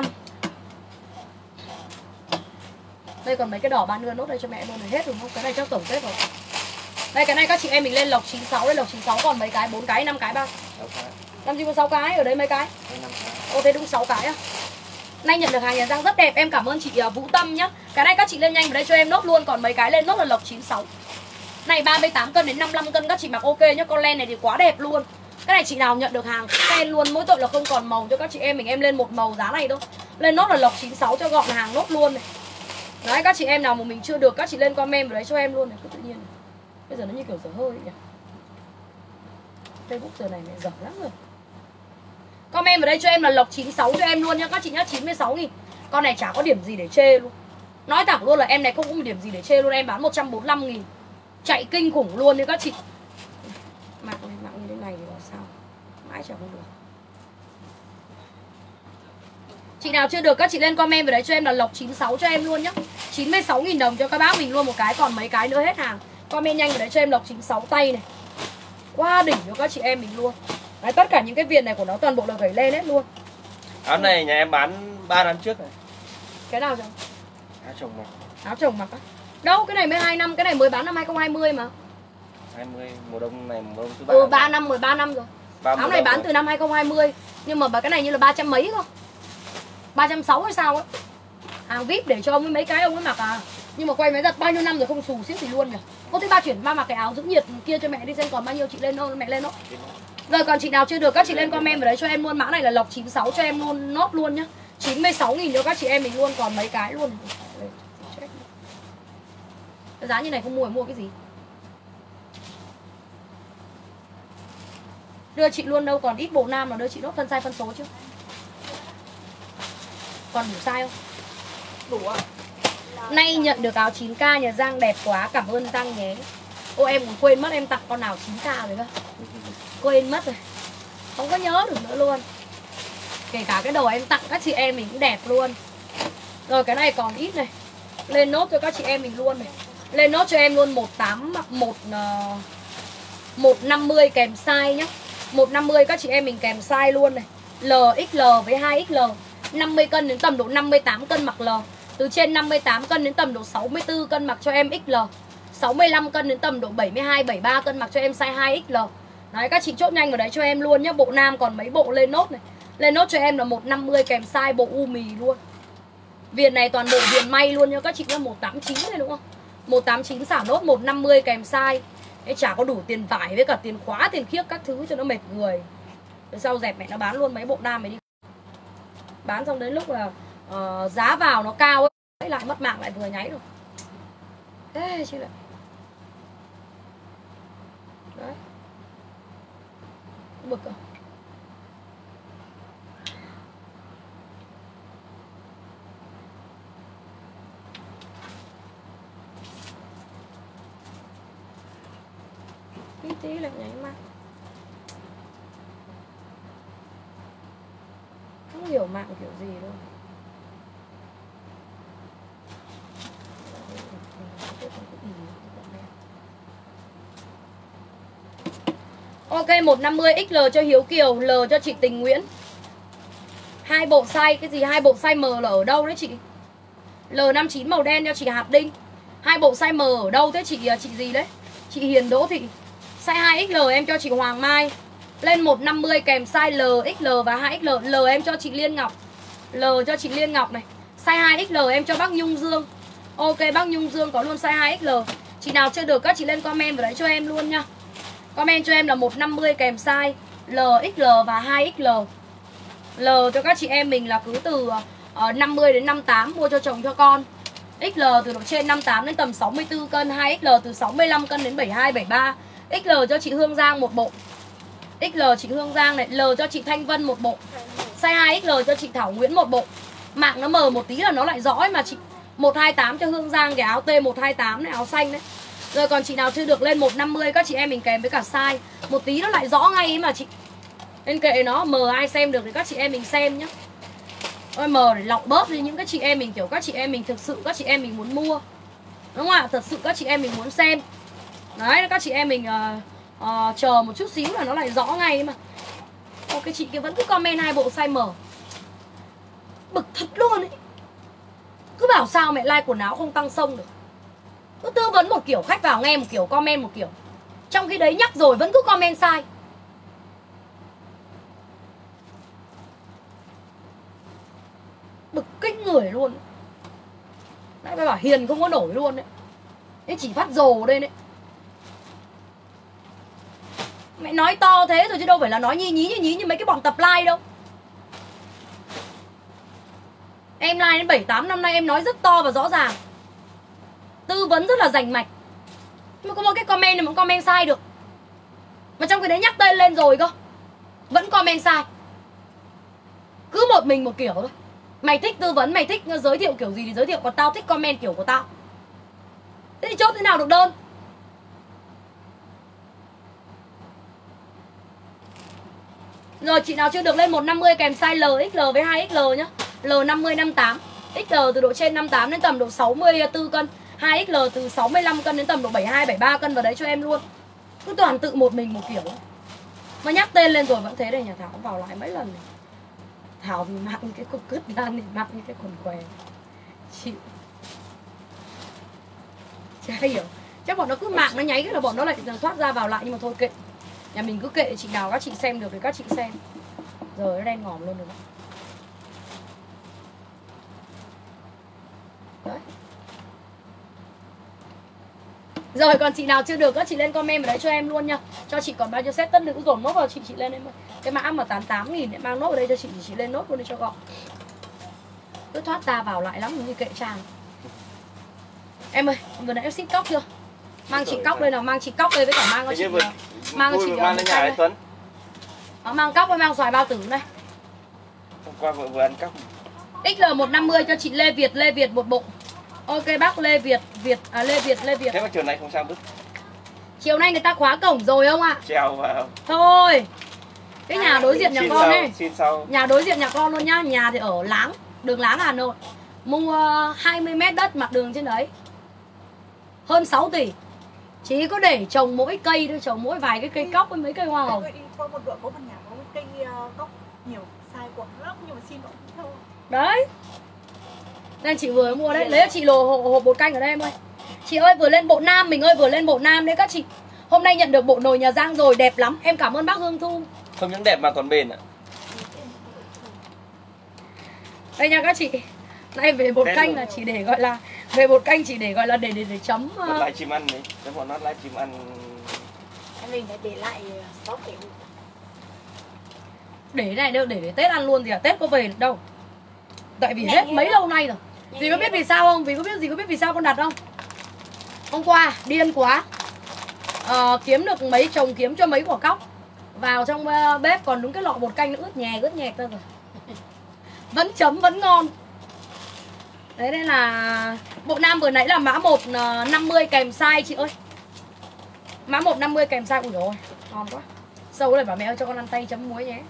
Đây còn mấy cái đỏ bán đưa nốt đây cho mẹ luôn, này hết rồi không? Cái này chắc tổng kết rồi. Đây cái này các chị em mình lên lộc chín sáu, đây lộc chín sáu còn mấy cái, bốn cái, năm cái ba. Làm gì có sáu cái, ở đây mấy cái? Ô thế đúng sáu cái à? Nay nhận được hàng nhà Giang rất đẹp, em cảm ơn chị Vũ Tâm nhá. Cái này các chị lên nhanh vào đây cho em nốt luôn, còn mấy cái lên nốt là lộc chín sáu. Này ba mươi tám cân đến năm mươi lăm cân các chị mặc ok nhá, con len này thì quá đẹp luôn. Cái này chị nào nhận được hàng khen luôn, mỗi tội là không còn màu cho các chị em mình, em lên một màu giá này thôi. Lên nốt là lộc chín sáu cho gọn hàng nốt luôn này. Đấy các chị em nào mà mình chưa được các chị lên comment vào đấy cho em luôn này, cứ tự nhiên này. Bây giờ nó như kiểu dở hơi nhỉ. Facebook giờ này mẹ dở lắm rồi. Comment vào đây cho em là lộc chín sáu cho em luôn nhá các chị nhá, chín mươi sáu nghìn. Con này chả có điểm gì để chê luôn. Nói thẳng luôn là em này không có một điểm gì để chê luôn, em bán một trăm bốn mươi lăm nghìn. Chạy kinh khủng luôn đấy các chị. Mạng này, mạng như thế này thì là sao? Mãi chả không được. Chị nào chưa được các chị lên comment vào đấy cho em là lộc chín sáu cho em luôn nhá. chín mươi sáu nghìn đồng cho các bác mình luôn một cái, còn mấy cái nữa hết hàng. Comment nhanh vào đấy cho em lộc chín sáu tay này. Quá đỉnh cho các chị em mình luôn. Đấy, tất cả những cái viền này của nó toàn bộ là gảy lên hết luôn. Áo này nhà em bán ba năm trước này. Cái nào rồi? Áo chồng mặc. Áo chồng mặc á? Đâu, cái này mới hai năm, cái này mới bán năm hai không hai không mà. hai mươi, mùa đông này mùa đông thứ ba. Ừ, ba năm, mười ba năm rồi. Áo này bán rồi. từ năm hai không hai không. Nhưng mà cái này như là ba trăm mấy không? ba trăm sáu mươi hay sao ấy. Hàng vê i pê để cho ông với mấy cái ông ấy mặc à. Nhưng mà quay máy giật bao nhiêu năm rồi không xù xíu gì luôn nhỉ. Cô thứ ba chuyển ba mặc cái áo giữ nhiệt kia cho mẹ đi xem còn bao nhiêu chị lên nốt, mẹ lên nốt. Rồi còn chị nào chưa được các chị lên comment vào đấy cho em luôn, mã này là lộc chín sáu cho em luôn nốt luôn nhá. chín mươi sáu nghìn cho các chị em mình luôn, còn mấy cái luôn. Cái giá như này không mua mua cái gì. Đưa chị luôn đâu, còn ít bộ nam là đưa chị nốt phân size phân số chứ. Còn đủ size không? Đủ ạ. Nay nhận được áo chín k nhà Giang đẹp quá, cảm ơn Giang nhé. Ô em cũng quên mất em tặng con nào chín k rồi cơ. Quên mất rồi. Không có nhớ được nữa luôn. Kể cả cái đồ em tặng các chị em mình cũng đẹp luôn. Rồi cái này còn ít này. Lên nốt cho các chị em mình luôn này. Lên nốt cho em luôn một tám một một năm mươi kèm size nhá. một năm mươi các chị em mình kèm size luôn này. lờ ích lờ với hai ích lờ. năm mươi cân đến tầm độ năm mươi tám cân mặc L. Từ trên năm mươi tám cân đến tầm độ sáu mươi tư cân mặc cho em ích lờ. sáu mươi lăm cân đến tầm độ bảy mươi hai bảy mươi ba cân mặc cho em size hai ích lờ. Đấy các chị chốt nhanh vào đấy cho em luôn nhá. Bộ nam còn mấy bộ lên nốt này. Lên nốt cho em là một năm mươi kèm size bộ u mì luôn. Viền này toàn bộ viền may luôn nhá các chị nhá, một tám chín này đúng không? một tám chín xả nốt một năm mươi kèm size. Thế chả có đủ tiền vải với cả tiền khóa, tiền khiếc các thứ cho nó mệt người. Rồi sau dẹp mẹ nó bán luôn mấy bộ nam này đi. Bán xong đến lúc là uh, giá vào nó cao ấy, lại mất mạng lại vừa nháy rồi. Thế chứ lại. Đấy. Bực à? Tí tí lại nháy mắt. Không hiểu mạng kiểu gì đâu. Ok một năm mươi ích lờ cho Hiếu Kiều, L cho chị Tình Nguyễn. Hai bộ size cái gì, hai bộ size M là ở đâu đấy chị? L năm mươi chín màu đen cho chị Hạt Đinh. Hai bộ size M ở đâu thế chị chị gì đấy? Chị Hiền Đỗ Thị. Size hai ích lờ em cho chị Hoàng Mai. Lên một năm mươi kèm size L, ích lờ và hai ích lờ. L em cho chị Liên Ngọc. L cho chị Liên Ngọc này. Size hai ích lờ em cho bác Nhung Dương. Ok bác Nhung Dương có luôn size hai ích lờ. Chị nào chưa được các chị lên comment vào đấy cho em luôn nha. Comment cho em là một năm mươi kèm size L, ích lờ và hai ích lờ. L cho các chị em mình là cứ từ uh, năm mươi đến năm mươi tám, mua cho chồng cho con. ích lờ từ độ trên năm mươi tám đến tầm sáu mươi tư cân, hai ích lờ từ sáu mươi lăm cân đến bảy mươi hai bảy mươi ba. ích lờ cho chị Hương Giang một bộ. ích lờ chị Hương Giang này, L cho chị Thanh Vân một bộ. Size hai ích lờ cho chị Thảo Nguyễn một bộ. Mạng nó mờ một tí là nó lại rõ ấy mà chị. một hai tám cho Hương Giang cái áo T một hai tám này, áo xanh đấy. Rồi còn chị nào chưa được lên một năm mươi các chị em mình kèm với cả size. Một tí nó lại rõ ngay ấy mà chị. Nên kệ nó, mờ ai xem được thì các chị em mình xem nhá. Ôi mờ để lọc bớt đi những cái chị em mình kiểu các chị em mình thực sự các chị em mình muốn mua. Đúng không ạ? Thật sự các chị em mình muốn xem. Đấy, các chị em mình uh, uh, chờ một chút xíu là nó lại rõ ngay mà. Ok, chị kia vẫn cứ comment hai bộ size M. Bực thật luôn ấy. Cứ bảo sao mẹ like quần áo không tăng xông được. Cứ tư vấn một kiểu, khách vào nghe một kiểu, comment một kiểu. Trong khi đấy nhắc rồi vẫn cứ comment sai. Bực kinh người luôn. Đấy, phải bảo hiền không có nổi luôn đấy. Thế chỉ phát rồ đây đấy. Mẹ nói to thế rồi chứ đâu phải là nói nhí nhí nhí nhí như mấy cái bọn tập like đâu. Em like đến bảy tám năm nay em nói rất to và rõ ràng. Tư vấn rất là rành mạch. Nhưng mà có một cái comment này mà comment sai được. Mà trong cái đấy nhắc tên lên rồi cơ, vẫn comment sai. Cứ một mình một kiểu thôi. Mày thích tư vấn, mày thích giới thiệu kiểu gì thì giới thiệu. Còn tao thích comment kiểu của tao. Thế thì chốt thế nào được đơn. Rồi chị nào chưa được lên một năm mươi kèm size L, ích lờ với hai ích lờ nhá. L năm mươi, năm mươi tám, ích lờ từ độ trên năm mươi tám đến tầm độ sáu mươi tư cân, hai ích lờ từ sáu mươi lăm cân đến tầm độ bảy mươi hai, bảy mươi ba cân vào đấy cho em luôn. Cứ toàn tự một mình một kiểu. Mà nhắc tên lên rồi vẫn thế đây, nhà Thảo cũng vào lại mấy lần này. Thảo vì mạng như cái cục cứt gan này, mạng như cái quần què. Chịu. Chả hiểu. Chắc bọn nó cứ mạng nó nháy cái là bọn nó lại thoát ra vào lại, nhưng mà thôi kệ. Nhà mình cứ kệ, chị nào các chị xem được thì các chị xem. Rồi nó đen ngòm luôn rồi đó. Đấy. Rồi còn chị nào chưa được các chị lên comment vào đấy cho em luôn nha. Cho chị còn bao nhiêu set tất nữ dồn nốt vào chị chị lên em ơi. Cái mã mà tám mươi tám nghìn để mang nốt ở đây cho chị thì chị lên nốt luôn đi cho gọn. Cứ thoát ra vào lại lắm như kệ Trang. Em ơi, vừa nãy em ship cóc chưa? Mang chị cóc đây nào, mang chị cóc đây với cả mang cho chị. Vừa, mang cho chị mang lên nhà đấy Tuấn. Đó, mang cóc với mang xoài bao tử này. Hôm qua vừa vừa ăn cóc. ích lờ một năm mươi cho chị Lê Việt, Lê Việt một bộ. Ok bác Lê Việt, Việt à Lê Việt, Lê Việt. Thế mà chiều nay không sao bứt. Chiều nay người ta khóa cổng rồi không ạ? À? Treo vào. Thôi. Cái nhà đối diện nhà xin con sau, ấy. xin sau. Nhà đối diện nhà con luôn nhá, nhà thì ở Láng, đường Láng Hà Nội. Mua hai mươi mét đất mặt đường trên đấy. Hơn sáu tỷ. Chỉ có để trồng mỗi cây thôi, trồng mỗi vài cái cây cóc với mấy cây hoa hồng. Tôi đi qua một đoạn có một nhà có một cây uh, cóc nhiều sai quảng lắm nhưng mà xin nó không thôi. Đấy. Nên chị vừa mua đấy, lấy cho chị lồ hộp, hộp bột canh ở đây em ơi. Chị ơi vừa lên bộ nam, mình ơi vừa lên bộ nam đấy các chị. Hôm nay nhận được bộ nồi nhà Giang rồi, đẹp lắm. Em cảm ơn bác Hương Thu. Không những đẹp mà còn bền ạ. Đây nha các chị. Nay về bột canh là chỉ để gọi là về bột canh chỉ để gọi là để để để chấm. Một lại chim ăn đấy, cho bọn nó lại chim ăn. Em mình phải để lại sáu kiểu. Để này đâu, để để Tết ăn luôn thì à, Tết có về được đâu. Tại vì hết mấy lâu nay rồi. Dì có biết vì sao không? Vì có biết gì có biết vì sao con đặt không? Hôm qua điên quá. À, kiếm được mấy chồng kiếm cho mấy quả cóc. Vào trong bếp còn đúng cái lọ bột canh nó ướt nhè ướt nhẹt ra rồi. Vẫn chấm vẫn ngon. Đấy nên là bộ nam vừa nãy là mã một năm mươi kèm size chị ơi. Mã một năm mươi kèm size. Ui dồi ôi, ngon quá. Sâu này bảo mẹ ơi cho con ăn tay chấm muối nhé.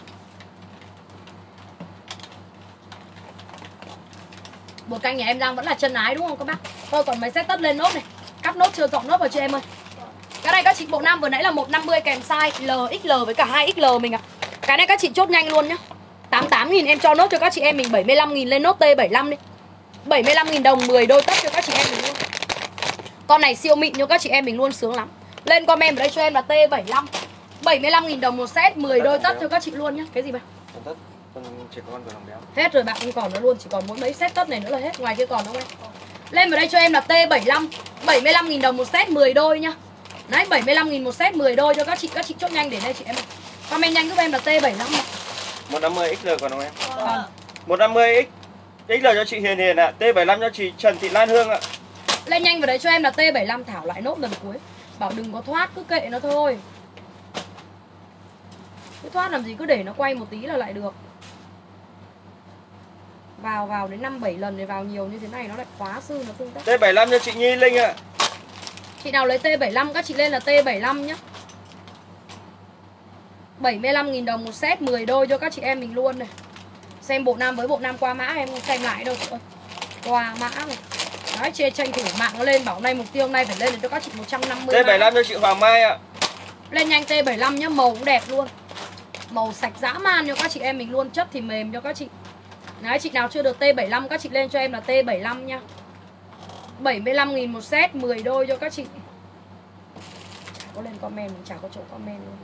Bột canh nhà em Giang vẫn là chân ái đúng không các bác? Thôi còn mấy set tất lên nốt này. Cắt nốt chưa dọn nốt vào cho em ơi. Cái này các chị bộ nam vừa nãy là một năm mươi kèm size L, ích lờ với cả hai ích lờ mình ạ. À. Cái này các chị chốt nhanh luôn nhá. tám mươi tám nghìn em cho nốt cho các chị em mình bảy mươi lăm nghìn lên nốt T bảy mươi lăm đi. bảy mươi lăm nghìn đồng mười đôi tất cho các chị em mình luôn. Con này siêu mịn cho các chị em mình luôn, sướng lắm. Lên comment vào đây cho em là T bảy mươi lăm. bảy mươi lăm nghìn đồng một set, mười đôi tất cho các chị luôn nhá. Cái gì vậy? Tất, con chỉ có con vừa lòng béo. Hết rồi bạn không còn nữa luôn, chỉ còn mỗi mấy set tất này nữa là hết, ngoài kia còn không em? Lên vào đây cho em là T bảy mươi lăm, bảy mươi lăm nghìn đồng một set mười đôi nhá. Đấy, bảy mươi lăm nghìn một set mười đôi cho các chị, các chị chốt nhanh để đây chị em. Comment nhanh giúp em là T bảy mươi lăm. một năm mươi ích lờ còn không em? Còn một năm mươi x ích lờ cho chị Hiền Hiền ạ, à. T bảy mươi lăm cho chị Trần Thị Lan Hương ạ. À. Lên nhanh vào đấy cho em là T bảy mươi lăm, Thảo lại nốt lần cuối. Bảo đừng có thoát, cứ kệ nó thôi. Cứ thoát làm gì, cứ để nó quay một tí là lại được. Vào vào đến năm bảy lần để vào nhiều như thế này nó lại khóa sư nó tương tác. T bảy mươi lăm cho chị Nhi Linh ạ. À. Chị nào lấy T bảy mươi lăm các chị lên là T bảy mươi lăm nhá. bảy mươi lăm nghìn đồng một set mười đôi cho các chị em mình luôn này. Xem bộ nam với bộ nam qua mã em không xem lại đâu chị ơi. Qua mã này. Đấy, chê tranh thủ mạng nó lên, bảo hôm nay mục tiêu hôm nay phải lên được cho các chị một trăm năm mươi. T bảy mươi lăm cho chị Hoàng Mai ạ. Lên nhanh T bảy mươi lăm nhá, màu cũng đẹp luôn. Màu sạch dã man cho các chị em mình luôn, chất thì mềm cho các chị. Đấy, chị nào chưa được T bảy mươi lăm các chị lên cho em là T bảy mươi lăm nha. bảy mươi lăm nghìn một set, mười đôi cho các chị. Chả có lên comment, chả có chỗ comment luôn.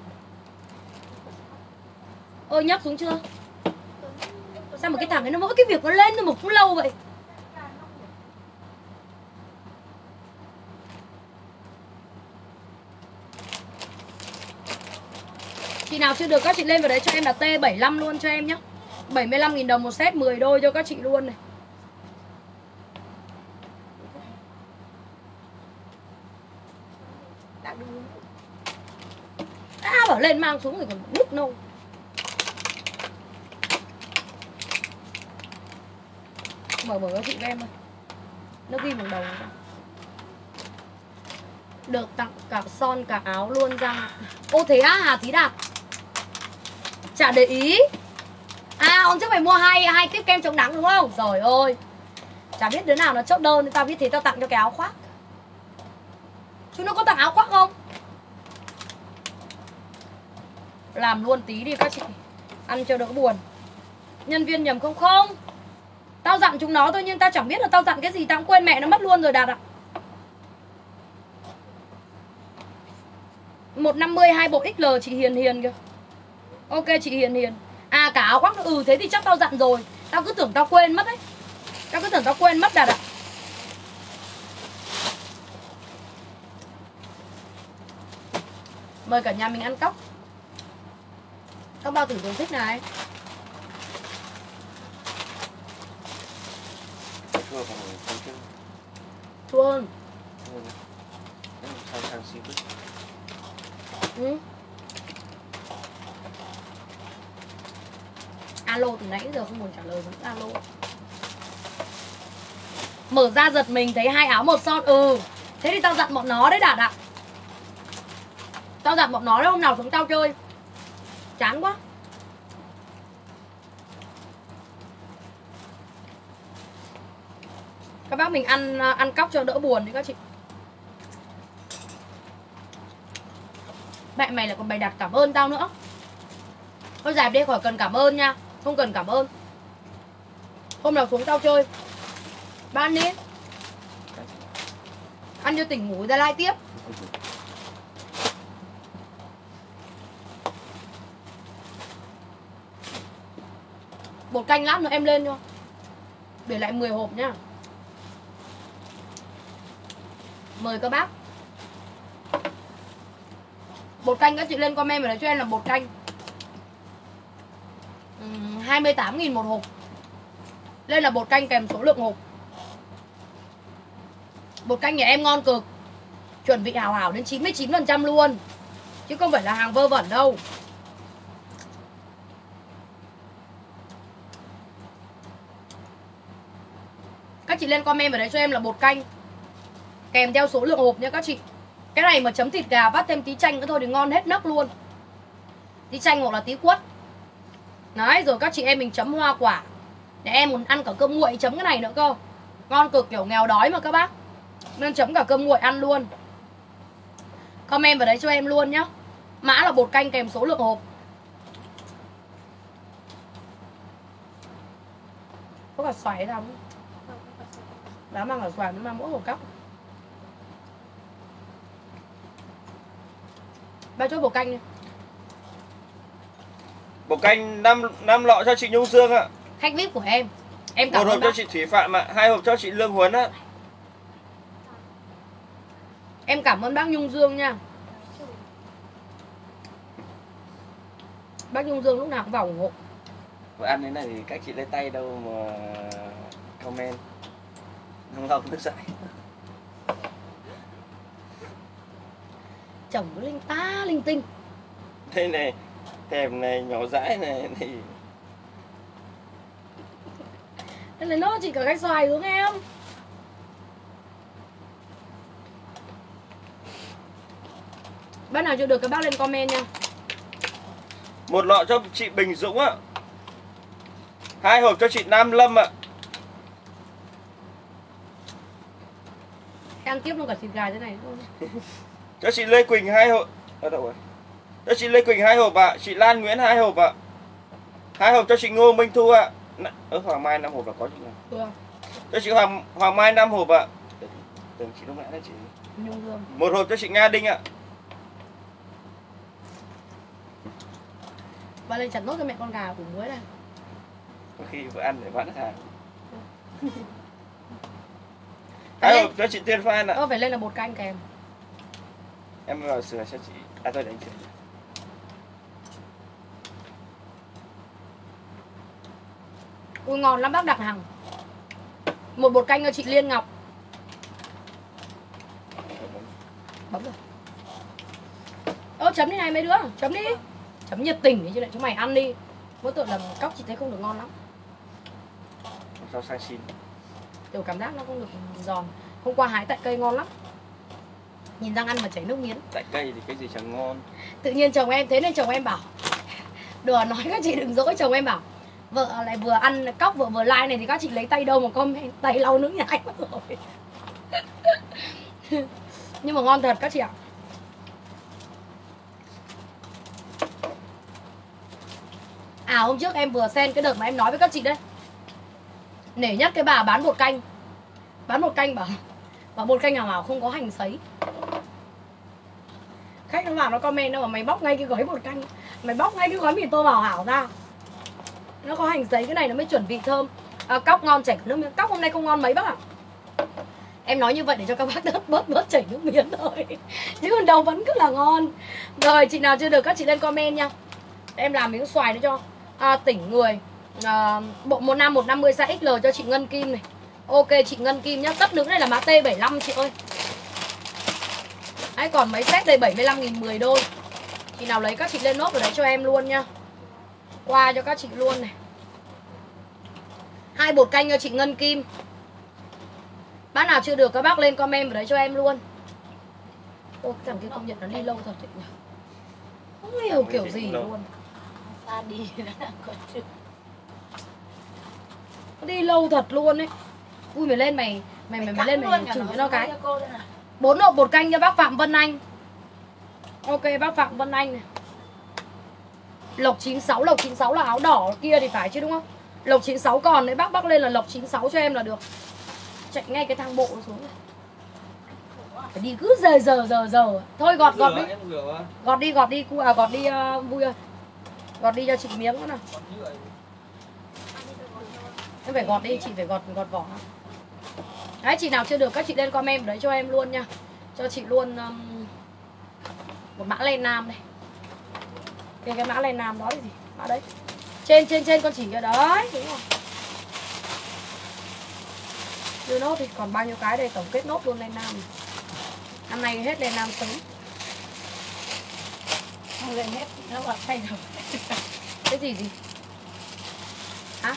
Ơi nhấp xuống chưa? Sao mà cái thằng ấy nó mỗi cái việc nó lên nó một cũng lâu vậy? Chị nào chưa được các chị lên vào đấy cho em là T bảy mươi lăm luôn cho em nhé. bảy mươi lăm nghìn đồng một set, mười đôi cho các chị luôn này. À, bảo lên mang xuống rồi còn nức nâu. Mở mở cho chị với em ơi. Nó ghi bằng đầu này. Được tặng cả son cả áo luôn răng. Ô thế á Hà Thí Đạt? Chả để ý. À hôm trước mày mua hai hai tiếp kem chống nắng đúng không? Rồi ơi. Chả biết đứa nào nó chốt đơn thì tao biết thế tao tặng cho cái áo khoác. Chúng nó có tặng áo khoác không? Làm luôn tí đi các chị. Ăn cho đỡ buồn. Nhân viên nhầm không? Không. Tao dặn chúng nó thôi nhưng tao chẳng biết là tao dặn cái gì, tao cũng quên mẹ nó mất luôn rồi Đạt ạ. một năm mươi hai bộ ích lờ chị Hiền Hiền kìa. Ok chị Hiền Hiền. À cả áo khoác. Ừ thế thì chắc tao dặn rồi. Tao cứ tưởng tao quên mất đấy. Tao cứ tưởng tao quên mất Đạt ạ. Mời cả nhà mình ăn cóc. Các bao tử tường thích này. Chua hơn. Ừ. Alo từ nãy giờ không muốn trả lời vẫn alo. Mở ra giật mình thấy hai áo một son. Ừ. Thế thì tao dặn bọn nó đấy Đạt ạ. Tao dặn bọn nó đấy, hôm nào xuống tao chơi. Chán quá. Các bác mình ăn ăn cóc cho đỡ buồn đi các chị. Mẹ mày lại còn bày đặt cảm ơn tao nữa. Thôi dẹp đi, khỏi cần cảm ơn nha. Không cần cảm ơn. Hôm nào xuống tao chơi. Ba ăn đi. Ăn cho tỉnh ngủ ra like tiếp. Bột canh lát nữa em lên cho. Để lại mười hộp nhá. Mời các bác. Bột canh các chị lên comment và nói cho em là bột canh uhm, hai mươi tám nghìn một hộp. Lên là bột canh kèm số lượng hộp. Bột canh nhà em ngon cực. Chuẩn vị hảo hảo đến chín mươi chín phần trăm luôn. Chứ không phải là hàng vơ vẩn đâu. Các chị lên comment vào đấy cho em là bột canh kèm theo số lượng hộp nha các chị. Cái này mà chấm thịt gà vắt thêm tí chanh nữa thôi thì ngon hết nấc luôn. Tí chanh hoặc là tí quất. Đấy, rồi các chị em mình chấm hoa quả. Để em muốn ăn cả cơm nguội chấm cái này nữa cơ. Ngon cực, kiểu nghèo đói mà các bác. Nên chấm cả cơm nguội ăn luôn. Comment vào đấy cho em luôn nhá. Mã là bột canh kèm số lượng hộp. Có cả xoài ra không? Đã mang cả xoài mới mang mỗi một cốc. Bao chỗ bột canh đi. Bột canh năm lọ cho chị Nhung Dương ạ. Khách vê i pê của em. Em cảm một hộp bác. cho chị Thủy Phạm ạ, hai hộp cho chị Lương Huấn ạ. Em cảm ơn bác Nhung Dương nha. Bác Nhung Dương lúc nào cũng vào ủng hộ. Vừa ăn thế này thì các chị lấy tay đâu mà comment. Không lòng nước dãi. Chồng cứ linh ta linh tinh. Đây này, thèm này, nhỏ dãi này thì... Đây là nó chỉ cả cái xoài hướng em. Bác nào chưa được các bác lên comment nha. Một lọ cho chị Bình Dũng ạ. Hai hộp cho chị Nam Lâm ạ. Ăn tiếp luôn cả thịt gà thế này luôn. Cho chị Lê Quỳnh hai hộp. Ở đâu rồi? Cho chị Lê Quỳnh hai hộp ạ. À. Chị Lan Nguyễn hai hộp ạ. À. Hai hộp cho chị Ngô Minh Thu ạ. À. Ở Hoàng Mai năm hộp là có chị nào? Được. Cho chị Hoàng Hoàng Mai năm hộp ạ. À. Tưởng chị lúc nãy là chị. Nhung hương. Một hộp cho chị Nga Đinh ạ. À. Và lên chặt nốt cho mẹ con gà củ muối này. Có khi vừa ăn để bán hết hàng. Hai hộp cho chị Tiên Phan ạ. Ơ phải lên là bột canh kèm. Em vào sửa cho chị. À thôi để anh sửa. Ui ngon lắm bác Đặng Hằng. Một bột canh cho chị Liên Ngọc. Bấm rồi. Ơ chấm đi này mấy đứa, chấm đi. Chấm nhiệt tình đi chứ lại chúng mày ăn đi. Mỗi tội là cóc chị thấy không được ngon lắm. Rau sang xin. Kiểu cảm giác nó không được giòn. Hôm qua hái tại cây ngon lắm. Nhìn răng ăn mà chảy nước miếng. Tại cây thì cái gì chẳng ngon. Tự nhiên chồng em thế nên chồng em bảo đùa nói các chị đừng dỗi, chồng em bảo vợ lại vừa ăn cóc vợ vừa like này thì các chị lấy tay đâu mà comment, tay lau nước nhái mất rồi. Nhưng mà ngon thật các chị ạ. À hôm trước em vừa xem cái đợt mà em nói với các chị đấy, nể nhất cái bà bán bột canh. Bán bột canh bảo bảo bột canh nào nào không có hành sấy. Khách nó vào nó comment đâu mà mày bóc ngay cái gói bột canh, mày bóc ngay cái gói mì tô bảo hảo ra, nó có hành sấy cái này nó mới chuẩn vị thơm. À, cóc ngon chảy nước miếng. Cóc hôm nay không ngon mấy bác ạ. Em nói như vậy để cho các bác đớt bớt bớt chảy nước miếng thôi. Chứ còn đâu vẫn cứ là ngon. Rồi chị nào chưa được các chị lên comment nha. Em làm miếng xoài nữa cho à, tỉnh người. à, Bộ một năm một năm mươi size ích lờ cho chị Ngân Kim này. Ok chị Ngân Kim nhá. Tất nữ này là mã T bảy mươi lăm chị ơi. Đấy, còn mấy set đây bảy mươi lăm nghìn mười đôi. Chị nào lấy các chị lên nốt ở đấy cho em luôn nha. Qua cho các chị luôn này. Hai bột canh cho chị Ngân Kim. Bác nào chưa được các bác lên comment ở đấy cho em luôn. Ô cái thằng kia công nhận nó đi lâu thật đấy nhỉ. Không hiểu kiểu gì luôn. Xa đi Nó đi lâu thật luôn ấy. Ui mày lên mày Mày mày, mày lên mày chửi cho nó cái. Bốn hộp bột canh cho bác Phạm Vân Anh. Ok bác Phạm Vân Anh này. Lộc chín sáu, lộc chín sáu là áo đỏ kia thì phải chứ đúng không? Lộc chín sáu còn đấy bác bác lên là lộc chín sáu cho em là được. Chạy ngay cái thang bộ xuống này. Phải đi cứ giờ giờ giờ giờ. Thôi gọt gọt đi. Gọt đi gọt đi à, gọt đi uh, vui ơi. Gọt đi cho chị miếng nữa nào. Em phải gọt đi, chị phải gọt gọt vỏ. Đấy chị nào chưa được các chị lên comment đấy cho em luôn nha. Cho chị luôn um, một mã len nam này. Cái cái mã len nam đó là gì? Mã đấy. Trên trên trên con chỉ cái đấy, đúng rồi. Đưa nốt thì còn bao nhiêu cái đây, tổng kết nốt luôn len nam này. Năm nay hết len nam sớm. Không lên hết, nó vào thay rồi. Cái gì gì? Hả?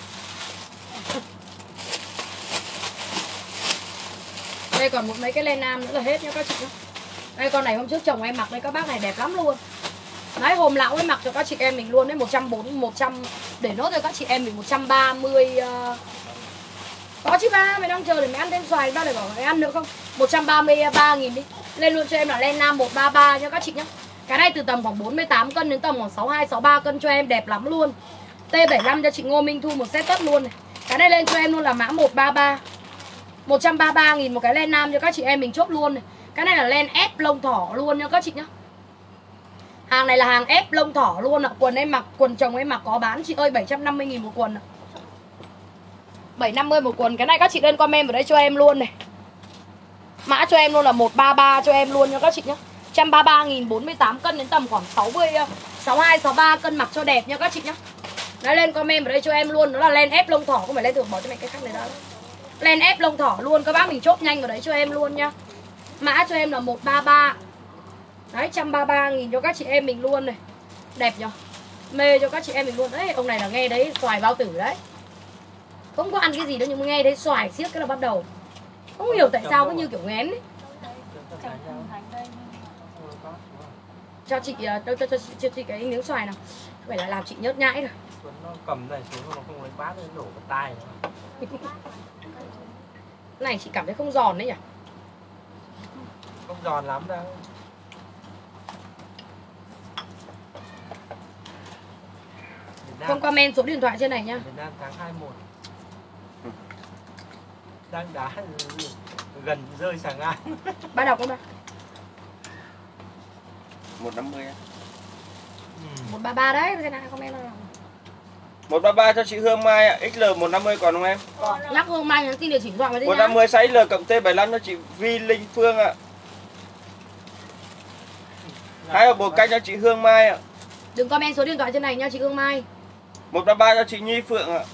Đây còn một mấy cái len nam nữa là hết nha các chị nhá. Đây con này hôm trước chồng em mặc đây các bác này đẹp lắm luôn. Đấy hôm lão ấy mặc cho các chị em mình luôn đấy, một trăm bốn mươi, một trăm để nốt cho các chị em mình một trăm ba mươi. Uh... Có chứ ba, mày đang chờ để mày ăn thêm xoài, ba để bảo mày ăn nữa không? một trăm ba mươi ba nghìn đi. Lên luôn cho em là len nam một ba ba nha các chị nhá. Cái này từ tầm khoảng bốn mươi tám cân đến tầm khoảng sáu mươi hai, sáu mươi ba cân cho em đẹp lắm luôn. T bảy mươi lăm cho chị Ngô Minh Thu một set tất luôn này. Cái này lên cho em luôn là mã một ba ba. một trăm ba mươi ba nghìn một cái len nam cho các chị em mình chốt luôn này. Cái này là len ép lông thỏ luôn nha các chị nhá. Hàng này là hàng ép lông thỏ luôn ạ. Quần em mặc, quần chồng em mặc có bán chị ơi, bảy trăm năm mươi nghìn một quần ạ. bảy trăm năm mươi một quần. Cái này các chị lên comment vào đây cho em luôn này. Mã cho em luôn là một ba ba cho em luôn nha các chị nhá. một trăm ba mươi ba nghìn, bốn mươi tám cân đến tầm khoảng sáu mươi, sáu mươi hai, sáu mươi ba cân mặc cho đẹp nha các chị nhá. Đấy lên comment vào đây cho em luôn. Đó là len ép lông thỏ, không phải lên thường bỏ cho mẹ cái khác này ra. Len ép lông thỏ luôn, các bác mình chốt nhanh vào đấy cho em luôn nhá. Mã cho em là một ba ba. Đấy, một trăm ba mươi ba nghìn cho các chị em mình luôn này. Đẹp nhở. Mê cho các chị em mình luôn. Đấy, ông này là nghe đấy xoài bao tử đấy. Không có ăn cái gì đâu nhưng mà nghe thấy xoài xiếc cái là bắt đầu. Không hiểu tại sao cứ như kiểu ngén ấy. Cho chị cho, cho, cho, cho chị cái miếng xoài nào. Phải là làm chị nhớt nhãi rồi. Nó cầm này xuống nó không lấy bát nó đổ vào tay. Này chị cảm thấy không giòn đấy nhỉ? giòn lắm đâu. Không comment số điện thoại trên này nhá. Việt Nam tháng hai mươi mốt. Đang đá gần rơi sàng ngang. Ba đọc không ba? một năm mươi. một ba ba đấy, cái này comment nào. một ba ba cho chị Hương Mai ạ. ích lờ một năm mươi còn không em? Lắc Hương Mai nhắn tin địa chỉ điện thoại vào đây một nhá. năm mươi size L cộng T bảy mươi lăm cho chị Vi Linh Phương ạ. Hai hộp bột canh cho chị Hương Mai ạ. Đừng comment số điện thoại trên này nha chị Hương Mai. một ba ba cho chị Nhi Phượng ạ.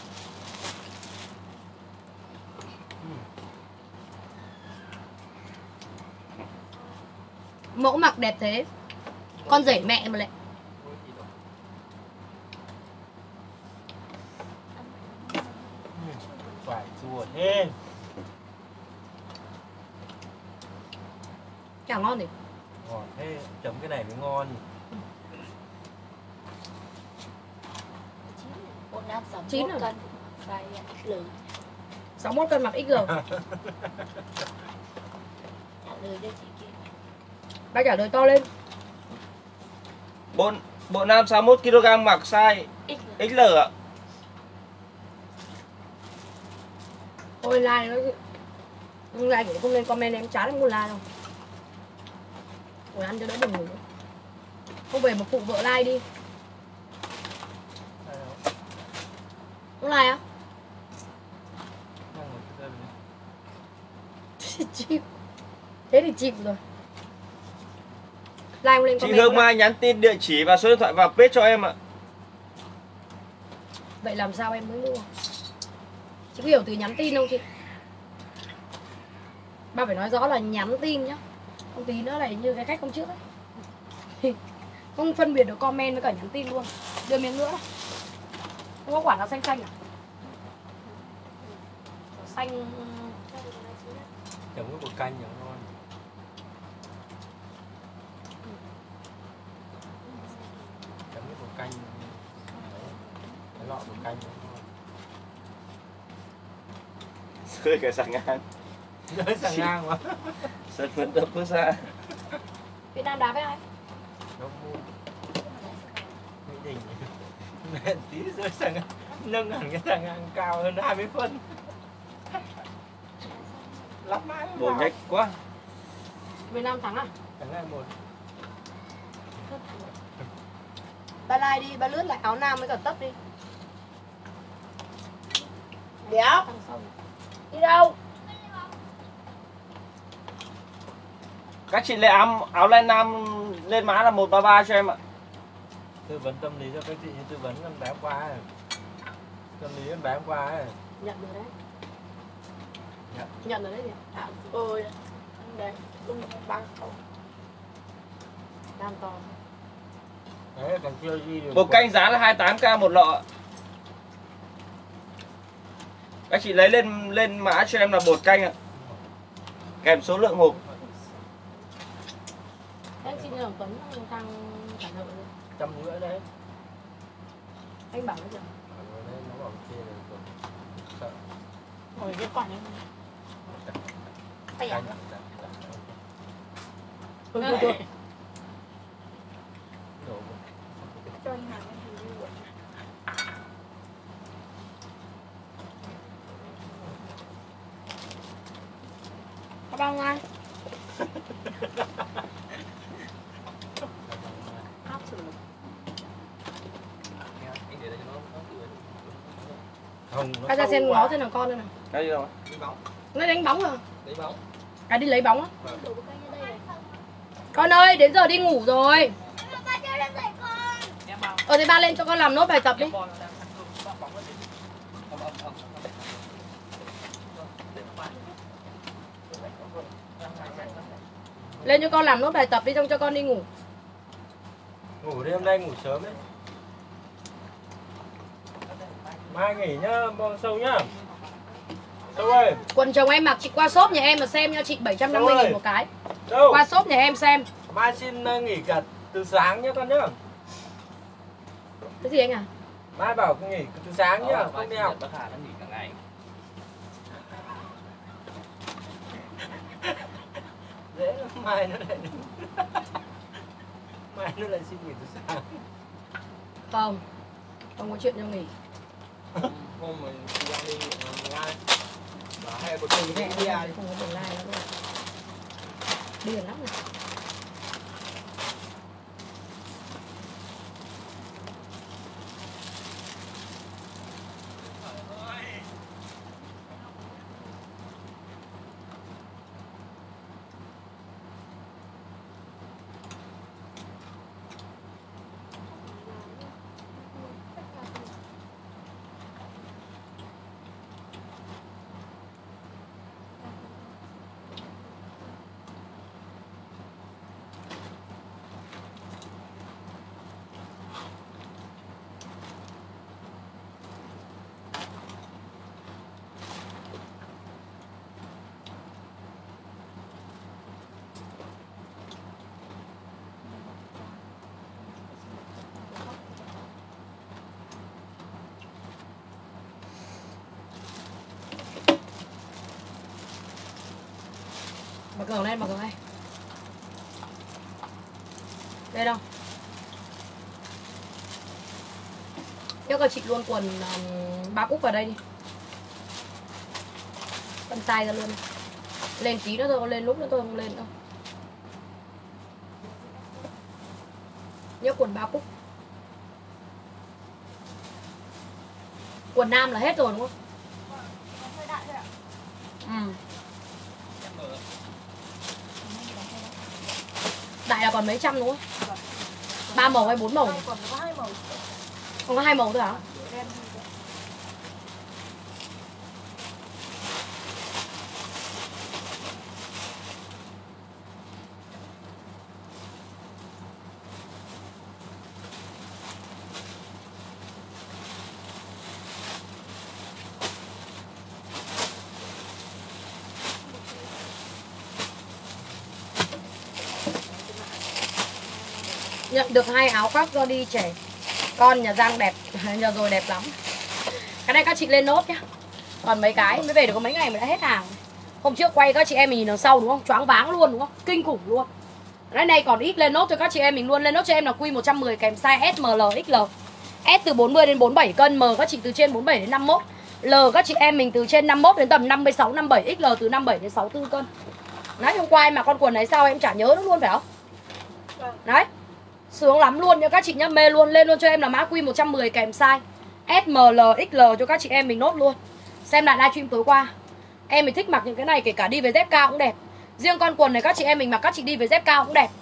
Mẫu mặc đẹp thế. Con rể mẹ mà lại. Phải chua thế. Chả ngon gì. Ngon thế, chấm cái này mới ngon. Chín rồi. cân size ích lờ. sáu mươi mốt cân mặc ích lờ. Trả lời cho chị kia. Ba trả lời to lên. Bộ, bộ nam sáu mươi mốt ki lô gam mặc size ích lờ. ích lờ ạ. Ôi like nó like cũng không nên comment, em chán em muốn like đâu. Ngồi ăn cho đỡ buồn ngủ. Không về mà phụ vợ like đi. Không like á? Chịu. Thế thì chịu rồi. Like lên Chị comment. Hương Mai nhắn tin địa chỉ và số điện thoại vào page cho em ạ. Vậy làm sao em mới mua? Chị có hiểu từ nhắn tin không chị? Ba phải nói rõ là nhắn tin nhá. Không tí nữa lại như cái cách hôm trước ấy. Không phân biệt được comment với cả nhắn tin luôn. Đưa miếng nữa. Không có quả nào xanh xanh à? Xanh. Chấm cái bột canh cho ngon. Chấm cái bột canh. Cái lọ bột canh cho ngon. Rơi cả sàng ngang. Rơi sàng ngang quá. Sân phấn đập bước ra. Việt Nam đá với ai? Đông mua. Mỹ Đình. Mẹ tí rơi sàng ngang. Nâng hẳn cái sàng ngang cao hơn hai mươi phân. Lắp mãi Bồ nhách quá. Việt Nam thắng à? Thắng hai một. Ba like đi, ba lướt lại áo nam với cả tấp đi. Đéo. Đi đâu? Các chị lấy áo, áo len nam lên mã là một ba ba cho em ạ. Tư vấn tâm lý cho các chị như tư vấn con bé hôm qua ấy. Tâm lý con bé hôm qua ấy. Nhận rồi đấy. Nhận. Nhận rồi đấy gì? À, ôi. Đây, đúng băng không. Đam to. Đấy còn chưa đi được. Bột canh giá là hai mươi tám k một lọ. Các chị lấy lên lên mã cho em là bột canh ạ. Kèm số lượng hộp. Em xin nhờ Tuấn thằng trả nợ đi. Trăm rưỡi đấy. Anh bảo nó chưa? Ở đây nó bảo chia rồi còn sợ. Ngồi cái quản em. Tay Canh. ăn. Thôi thôi thôi. Đổ. Cho anh hàng em review. Có bao ngay. Áp xử lực. Không. Ai ra xem ngó trên thằng con đây nào. Cái gì đâu? Nó đánh bóng rồi. Lấy bóng. À đi lấy bóng á. Đổ cái như đây này. Con ơi, đến giờ đi ngủ rồi. Ba chơi lên dậy con. Ờ thì ba lên cho con làm nốt bài tập đi. Lên cho con làm nốt bài tập đi, xong cho con đi ngủ. Ngủ đi, hôm nay ngủ sớm đấy. Mai nghỉ nhá, bò sâu nhá. Sâu ơi. Quần chồng em mặc chị qua shop nhà em mà xem nha chị, bảy trăm năm mươi nghìn một cái. Đâu? Qua shop nhà em xem. Mai xin uh, nghỉ cả từ sáng nhá con nhá. Cái gì anh à? Mai bảo nghỉ từ sáng nhá, không đi học. Bác Hà nó nghỉ cả ngày. Dễ lắm. Mai nó lại mai nó lại xin nghỉ từ sáng. Không, không có chuyện cho nghỉ. Hôm mình ra đi ngay. Bảo hay một tuần Mẹ đi đi à. không có đường lai lắm rồi. Điên lắm rồi. Mở cửa lên, mở cửa lên. Đây đâu? Cho cho chị luôn quần um, ba cúc vào đây đi. Phân size ra luôn đi. Lên tí nữa thôi, lên lúc nữa tôi không lên đâu. Nhớ quần ba cúc. Quần nam là hết rồi đúng không? Hơi đại thôi ạ. Ừ. Đại là còn mấy trăm đúng không? Ba màu hay bốn màu? Không, còn có hai màu. Còn có hai màu thôi hả? Đen. Nhận được hai áo khoác do đi trẻ con nhà Giang đẹp. Nhà rồi đẹp lắm. Cái này các chị lên nốt nhá. Còn mấy cái mới về được có mấy ngày mà đã hết hàng. Hôm trước quay các chị em mình nhìn đằng sau đúng không? Choáng váng luôn đúng không? Kinh khủng luôn. Cái này còn ít lên nốt cho các chị em mình luôn. Lên nốt cho em là Q một trăm mười kèm size S, M, L, X L. S từ bốn mươi đến bốn mươi bảy cân, M các chị từ trên bốn mươi bảy đến năm mươi mốt. L các chị em mình từ trên năm mươi mốt đến tầm năm mươi sáu, năm mươi bảy. X L từ năm mươi bảy đến sáu mươi tư cân. Đấy, hôm qua em mặc con quần này sao em chả nhớ nữa luôn phải không? Đấy. Sướng lắm luôn nha các chị nhá, mê luôn. Lên luôn cho em là mã Q một trăm mười kèm size S, M, L, X L cho các chị em mình nốt luôn. Xem lại livestream tối qua. Em mình thích mặc những cái này kể cả đi với dép cao cũng đẹp. Riêng con quần này các chị em mình mặc các chị đi với dép cao cũng đẹp.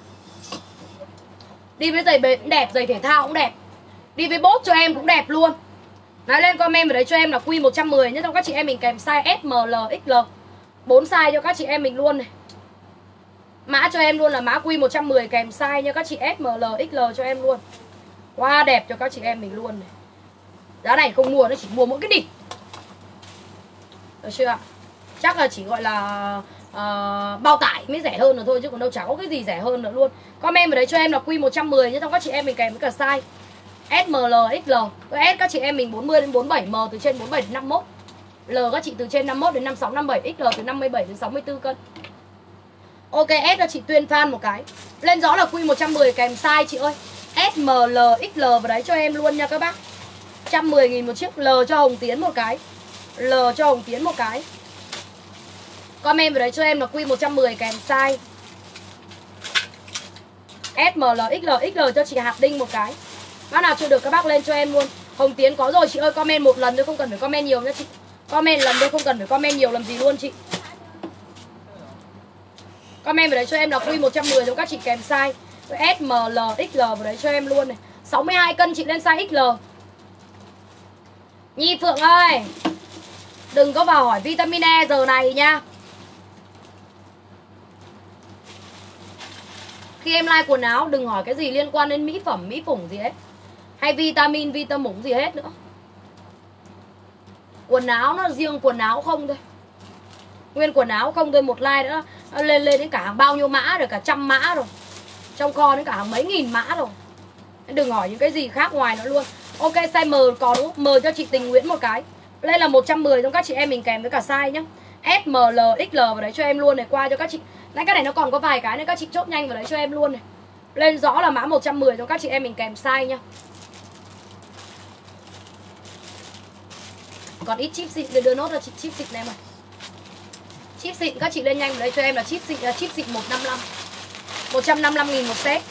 Đi với giày bệt cũng đẹp, giày thể thao cũng đẹp. Đi với bốt cho em cũng đẹp luôn. Nói lên comment vào đấy cho em là Q một trăm mười nhé, trong các chị em mình kèm size S, M, L, X L. bốn size cho các chị em mình luôn này. Mã cho em luôn là mã Q một trăm mười kèm size nha các chị, S, M, L, X L cho em luôn. Quá đẹp cho các chị em mình luôn này. Giá này không mua, nó chỉ mua mỗi cái địch. Được chưa ạ? Chắc là chỉ gọi là uh, bao tải mới rẻ hơn nữa thôi, chứ còn đâu chả có cái gì rẻ hơn nữa luôn. Comment vào đấy cho em là Q một trăm mười nhé, trong các chị em mình kèm với cả size S, M, L, X L. S các chị em mình bốn mươi đến bốn mươi bảy, M từ trên bốn mươi bảy đến năm mươi mốt. L các chị từ trên năm mươi mốt đến năm mươi sáu, năm mươi bảy, X L từ năm mươi bảy đến sáu mươi tư cân. Ok, S là chị Tuyên fan một cái. Lên rõ là Q một trăm mười kèm size chị ơi. S, M, L, X L vào đấy cho em luôn nha các bác. một trăm mười nghìn một chiếc. L cho Hồng Tiến một cái. L cho Hồng Tiến một cái. Comment vào đấy cho em là Q một trăm mười kèm size S, M, L, X L. X L cho chị Hạt Đinh một cái. Bác nào chưa được các bác lên cho em luôn. Hồng Tiến có rồi chị ơi, comment một lần thôi, không cần phải comment nhiều nha chị. Comment lần thôi, không cần phải comment nhiều làm gì luôn chị. Comment vào đấy cho em là Q một trăm mười cho các chị kèm size S, M, L, X L vào đấy cho em luôn này. sáu mươi hai cân chị lên size X L. Nhi Phượng ơi, đừng có vào hỏi vitamin E giờ này nha. Khi em like quần áo đừng hỏi cái gì liên quan đến mỹ phẩm, mỹ phủng gì hết. Hay vitamin, vitamủng gì hết nữa. Quần áo nó riêng quần áo không thôi. Nguyên quần áo không thôi, một like nữa lên lên đến cả hàng bao nhiêu mã rồi, cả trăm mã rồi. Trong kho đến cả hàng mấy nghìn mã rồi. Đừng hỏi những cái gì khác ngoài nữa luôn. Ok, size M có đúng không? M cho chị Tình Nguyễn một cái. Đây là một trăm mười trong các chị em mình kèm với cả size nhá. S, M, L, X L vào đấy cho em luôn này, qua cho các chị. Nãy cái này nó còn có vài cái nên các chị chốt nhanh vào đấy cho em luôn này. Lên rõ là mã một trăm mười cho các chị em mình kèm size nha. Còn ít chip xịn thì đưa nốt là chị chip xịn em ơi. Chip xịn các chị lên nhanh vào đấy cho em là chip xịn là chip xịn một trăm năm mươi lăm. một trăm năm mươi lăm nghìn một set.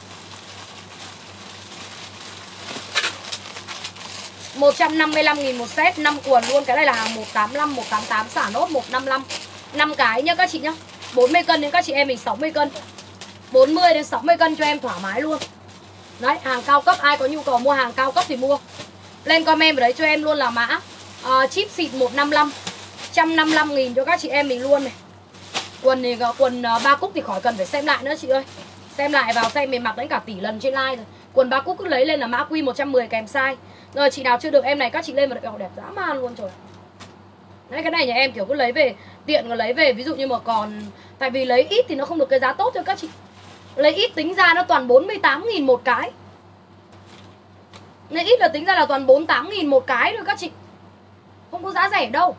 một trăm năm mươi lăm nghìn một set, năm quần luôn. Cái này là hàng một tám lăm, một tám tám xả nốt một năm lăm. năm cái nhá các chị nhá. bốn mươi cân đến các chị em mình sáu mươi cân. bốn mươi đến sáu mươi cân cho em thoải mái luôn. Đấy, hàng cao cấp, ai có nhu cầu mua hàng cao cấp thì mua. Lên comment vào đấy cho em luôn là mã uh, chip xịn một năm lăm. một trăm năm mươi lăm nghìn cho các chị em mình luôn này. Quần thì quần uh, ba cúc thì khỏi cần phải xem lại nữa chị ơi. Xem lại vào xem mình mặc đến cả tỷ lần trên like rồi. Quần ba cúc cứ lấy lên là mã Q một trăm mười kèm size. Rồi chị nào chưa được em này các chị lên vào đẹp dã man luôn trời. Đấy, cái này nhà em kiểu cứ lấy về tiện còn lấy về, ví dụ như mà còn tại vì lấy ít thì nó không được cái giá tốt thôi các chị. Lấy ít tính ra nó toàn bốn mươi tám nghìn một cái. Lấy ít là tính ra là toàn bốn mươi tám nghìn một cái thôi các chị. Không có giá rẻ đâu.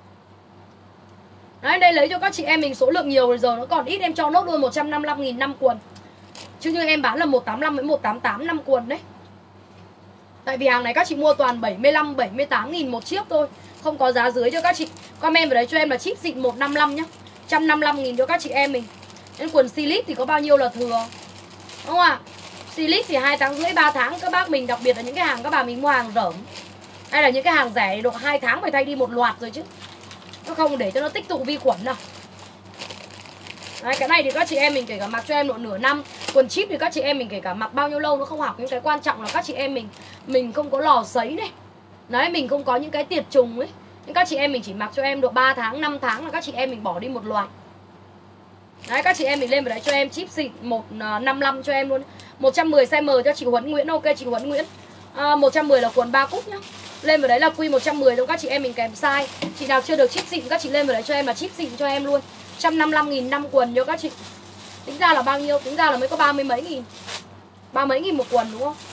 Đấy, đây lấy cho các chị em mình số lượng nhiều rồi, giờ nó còn ít em cho nốt luôn một trăm năm mươi lăm nghìn năm quần. Chứ như em bán là một trăm tám mươi lăm với một trăm tám mươi tám năm quần đấy. Tại vì hàng này các chị mua toàn bảy mươi lăm, bảy mươi tám nghìn một chiếc thôi. Không có giá dưới cho các chị. Comment vào đấy cho em là chip xịn một trăm năm mươi lăm nhá. một trăm năm mươi lăm nghìn cho các chị em mình. Nên quần slip thì có bao nhiêu là thừa. Đúng không ạ? Slip thì hai tháng rưỡi, ba tháng các bác mình, đặc biệt là những cái hàng các bà mình mua hàng rởm. Hay là những cái hàng rẻ thì độ hai tháng phải thay đi một loạt rồi chứ. Nó không để cho nó tích tụ vi khuẩn đâu. Đấy, cái này thì các chị em mình kể cả mặc cho em độ nửa năm. Quần chip thì các chị em mình kể cả mặc bao nhiêu lâu nó không học. Nhưng cái quan trọng là các chị em mình mình không có lò sấy này. Đấy, mình không có những cái tiệt trùng ấy. Nhưng các chị em mình chỉ mặc cho em độ ba tháng, năm tháng là các chị em mình bỏ đi một loạt. Đấy, các chị em mình lên vào đấy cho em chip xịn một trăm năm mươi lăm cho em luôn. Một trăm mười size M cho chị Huấn Nguyễn. Ok chị Huấn Nguyễn. à, một trăm mười là quần ba cúc nhá. Lên vào đấy là Q một trăm mười cho các chị em mình kèm size. Chị nào chưa được chip xịn các chị lên vào đấy cho em là chip xịn cho em luôn. Một trăm năm mươi lăm nghìn năm quần cho các chị. Tính ra là bao nhiêu? Tính ra là mới có ba mươi mấy nghìn. Ba mấy nghìn một quần đúng không?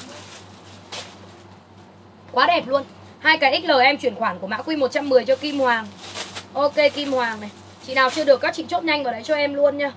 Quá đẹp luôn. Hai cái ích lờ em chuyển khoản của mã Q một trăm mười cho Kim Hoàng. Ok Kim Hoàng này. Chị nào chưa được các chị chốt nhanh vào đấy cho em luôn nha.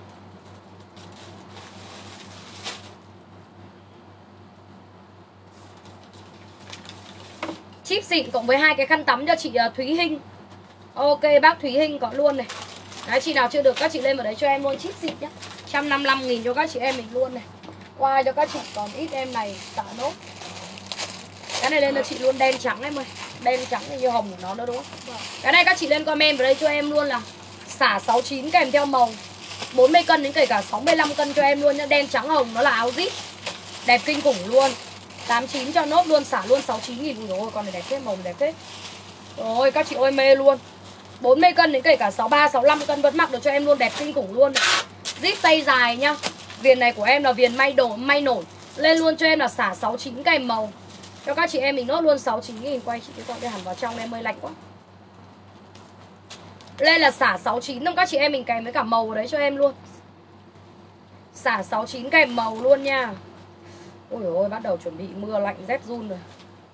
Chip xịn cộng với hai cái khăn tắm cho chị Thúy Hinh. Ok bác Thúy Hinh có luôn này. Đấy, chị nào chưa được các chị lên vào đấy cho em luôn chip xịn nhá. một trăm năm mươi lăm nghìn cho các chị em mình luôn này. Qua cho các chị, còn ít em này xả nốt. Cái này lên cho chị luôn đen trắng em ơi. Đen trắng như hồng của nó đó đúng không? Cái này các chị lên comment vào đây cho em luôn là xả sáu chín kèm theo màu. bốn mươi cân đến kể cả sáu mươi lăm cân cho em luôn nhá. Đen trắng hồng, nó là áo zip. Đẹp kinh khủng luôn. Tám mươi chín cho nốt luôn, xả luôn sáu mươi chín nghìn. Ui dồi ôi, con này đẹp phết, màu này đẹp phết. Rồi các chị ơi mê luôn. bốn mươi cân đến kể cả sáu mươi ba, sáu mươi lăm cân vẫn mặc được cho em luôn, đẹp kinh khủng luôn. Zip tay dài nhá. Viền này của em là viền may đổ, may nổi. Lên luôn cho em là xả sáu mươi chín kèm màu. Cho các chị em mình nốt luôn sáu mươi chín nghìn. Quay chị cái con đây hẳn vào trong em ơi lạnh quá. Lên là xả sáu mươi chín xong các chị em mình kèm với cả màu vào đấy cho em luôn. Xả sáu mươi chín kèm màu luôn nha. Ôi ôi bắt đầu chuẩn bị mưa lạnh rét run rồi.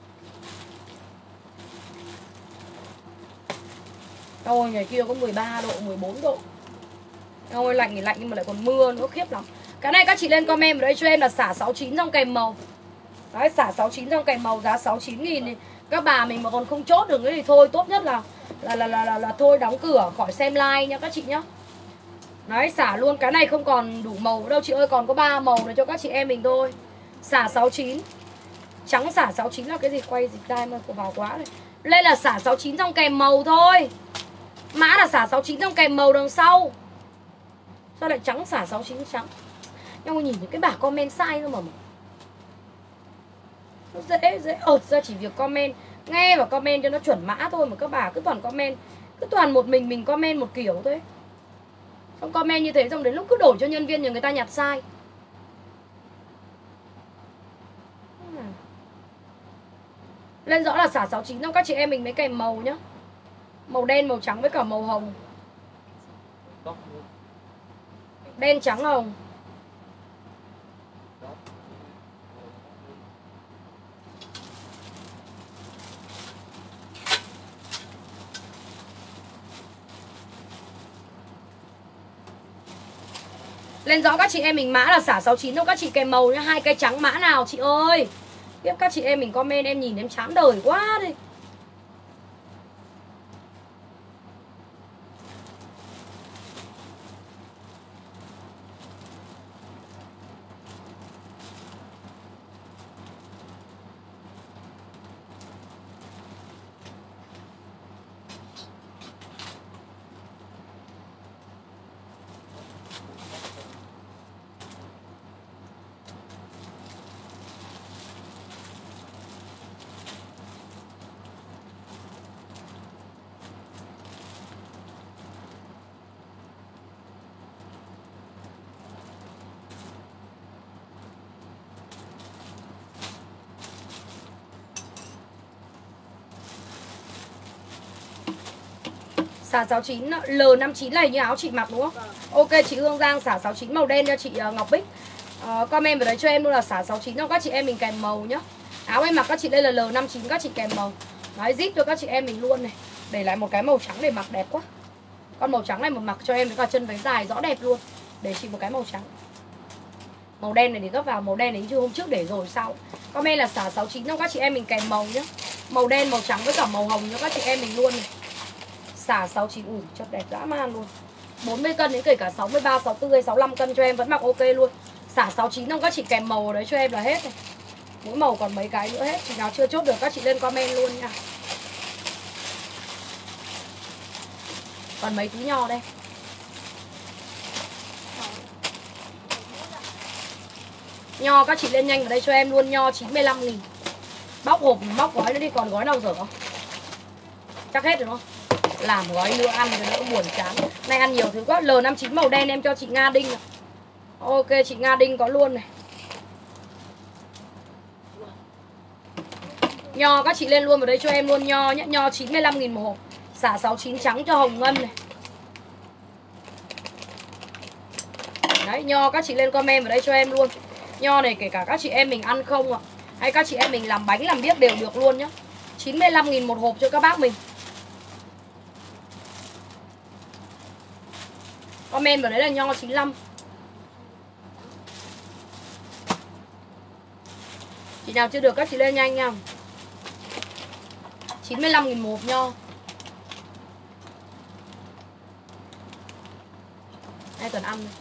Ôi ngày kia có mười ba độ, mười bốn độ. Ôi lạnh thì lạnh nhưng mà lại còn mưa nữa khiếp lắm. Cái này các chị lên comment vào đây cho em là xả sáu mươi chín xong kèm màu. Đấy, xả sáu mươi chín xong kèm màu giá sáu mươi chín nghìn thì các bà mình mà còn không chốt được ấy thì thôi, tốt nhất là là là là, là, là thôi đóng cửa khỏi xem like nha các chị nhá. Đấy, xả luôn, cái này không còn đủ màu đâu chị ơi, còn có ba màu này cho các chị em mình thôi. Xả sáu mươi chín. Trắng xả sáu mươi chín là cái gì? Quay dịch tay mà cô vào quá này. Lên là xả sáu mươi chín xong kèm màu thôi. Mã là xả sáu mươi chín xong kèm màu đằng sau. Sao lại trắng xả sáu mươi chín trắng? Nhưng mà nhìn những cái bảng comment sai thôi mà. Nó dễ, dễ ợt ra chỉ việc comment. Nghe và comment cho nó chuẩn mã thôi mà các bà cứ toàn comment. Cứ toàn một mình mình comment một kiểu thôi. Xong comment như thế xong đến lúc cứ đổi cho nhân viên nhà người ta nhặt sai. Lên rõ là xả sáu mươi chín xong các chị em mình mới kèm màu nhá. Màu đen, màu trắng với cả màu hồng. Đen trắng hồng. Lên rõ các chị em mình mã là xả sáu chín không các chị kèm màu nhá. Hai cây trắng mã nào chị ơi. Tiếp các chị em mình comment em nhìn em chán đời quá đi. Xả sáu chín L năm chín này như áo chị mặc đúng không? Vâng. Ok chị Hương Giang xả sáu chín màu đen cho chị uh, Ngọc Bích. uh, Comment vào đấy cho em luôn là xả sáu chín không các chị em mình kèm màu nhá. Áo em mặc các chị đây là L năm chín các chị kèm màu. Nói zip cho các chị em mình luôn này. Để lại một cái màu trắng để mặc đẹp quá. Con màu trắng này mà mặc cho em với cả chân váy dài rõ đẹp luôn. Để chị một cái màu trắng. Màu đen này để gấp vào, màu đen này chưa hôm trước để rồi sau. Comment là xả sáu chín không các chị em mình kèm màu nhá. Màu đen, màu trắng với cả màu hồng cho các chị em mình luôn này. Xả sáu chín, ui chất đẹp dã man luôn. bốn mươi cân đến kể cả sáu mươi ba, sáu mươi tư hay sáu mươi lăm cân cho em vẫn mặc ok luôn. Xả sáu chín không các chị kèm màu ở đấy cho em là hết này. Mỗi màu còn mấy cái nữa hết. Chị nào chưa chốt được các chị lên comment luôn nha. Còn mấy túi nho đây. Nho các chị lên nhanh vào đây cho em luôn. Nho chín mươi lăm nghìn. Bóc hộp, bóc gói nữa đi. Còn gói nào dở không? Chắc hết rồi đúng không? Làm gói nữa ăn rồi đỡ buồn chán. Này ăn nhiều thứ quá. L năm chín màu đen em cho chị Nga Đinh này. Ok chị Nga Đinh có luôn này. Nho các chị lên luôn vào đây cho em luôn. Nho nhé. Nho chín mươi lăm nghìn một hộp. Xả sáu chín trắng cho Hồng Ngân này. Đấy nho các chị lên comment vào đây cho em luôn. Nho này kể cả các chị em mình ăn không ạ, hay các chị em mình làm bánh làm biếc đều được luôn nhá. Chín mươi lăm nghìn một hộp cho các bác mình. Comment vào đấy là nho chín mươi lăm. Chị nào chưa được các chị lên nhanh nha. Chín mươi lăm nghìn một hộp nho. Ai cần ăn này.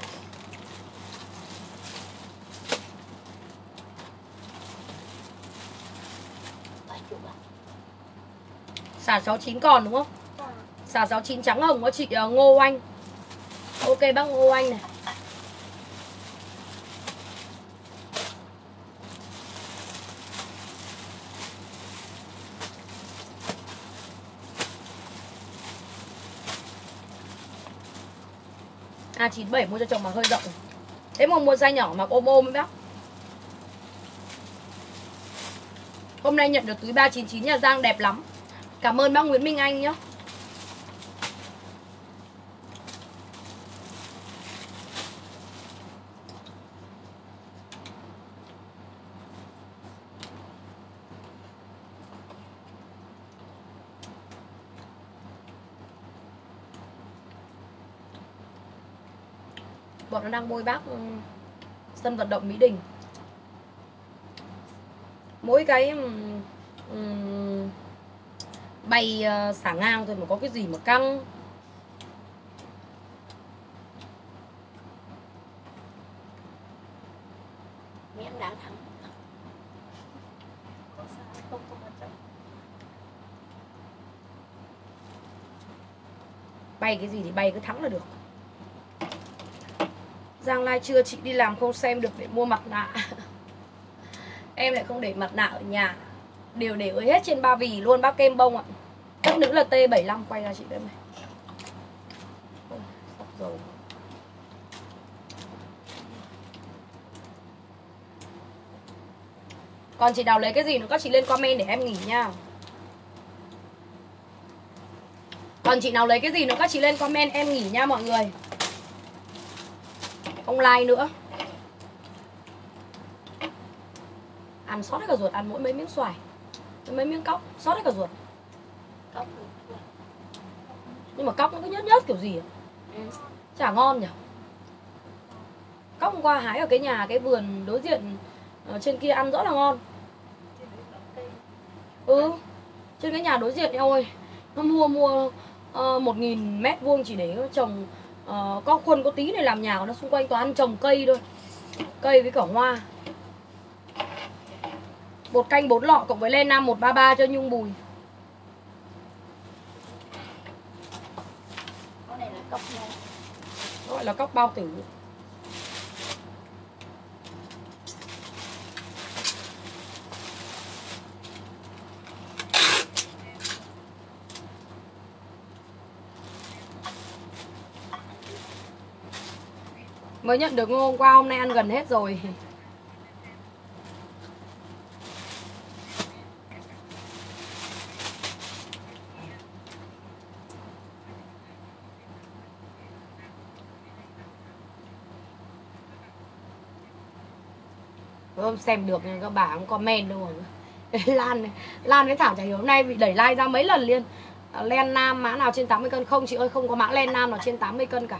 Xả sáu chín còn đúng không? Xả sáu chín trắng hồng có chị uh, Ngô Anh. Ok bác Ngô Anh này. A chín bảy mua cho chồng mà hơi rộng. Thế mà mua size nhỏ mà ôm ôm ấy bác. Hôm nay nhận được túi ba chín chín nhà Giang đẹp lắm. Cảm ơn bác Nguyễn Minh Anh nhé. Bọn nó đang bôi bác sân vận động Mỹ Đình. Mỗi cái um, bay uh, xả ngang thôi mà có cái gì mà căng. Miễn đã thắng. Không sao, không không quan trọng. Bay cái gì thì bay cứ thắng là được. Giang Lai trưa chị đi làm không xem được để mua mặt nạ. Em lại không để mặt nạ ở nhà. Đều để ở hết trên ba vì luôn bác kem bông ạ. Tất nữ là T bảy mươi lăm quay ra chị đây này. Ôi, sắp rồi. Còn chị nào lấy cái gì nữa các chị lên comment để em nghỉ nha. Còn chị nào lấy cái gì nữa các chị lên comment em nghỉ nha mọi người. Không like nữa. Ăn sót hết cả ruột, ăn mỗi mấy miếng xoài, mấy miếng cóc, sót hết cả ruột. Cốc. Nhưng mà cóc nó cứ nhớt nhớt kiểu gì à? Ừ. Chả ngon nhỉ. Cóc hôm qua hái ở cái nhà, cái vườn đối diện ở trên kia ăn rất là ngon. Ừ, trên cái nhà đối diện eo ơi, nó mua mua uh, một nghìn mét vuông chỉ để trồng uh, có khuôn có tí để làm nhà của nó, xung quanh toàn trồng cây thôi, cây với cả hoa. Bột canh bốn lọ cộng với lên năm một ba ba cho Nhung Bùi. Con này là cốc này. Gọi là cóc bao tử. Mới nhận được ngô hôm qua, hôm nay ăn gần hết rồi. Không xem được nhưng các bà không comment đâu rồi. Lan Lan với Thảo chả hiểu hôm nay bị đẩy like ra mấy lần liền. Len nam mã nào trên tám mươi cân không chị ơi, không có mã len nam nào trên tám mươi cân cả.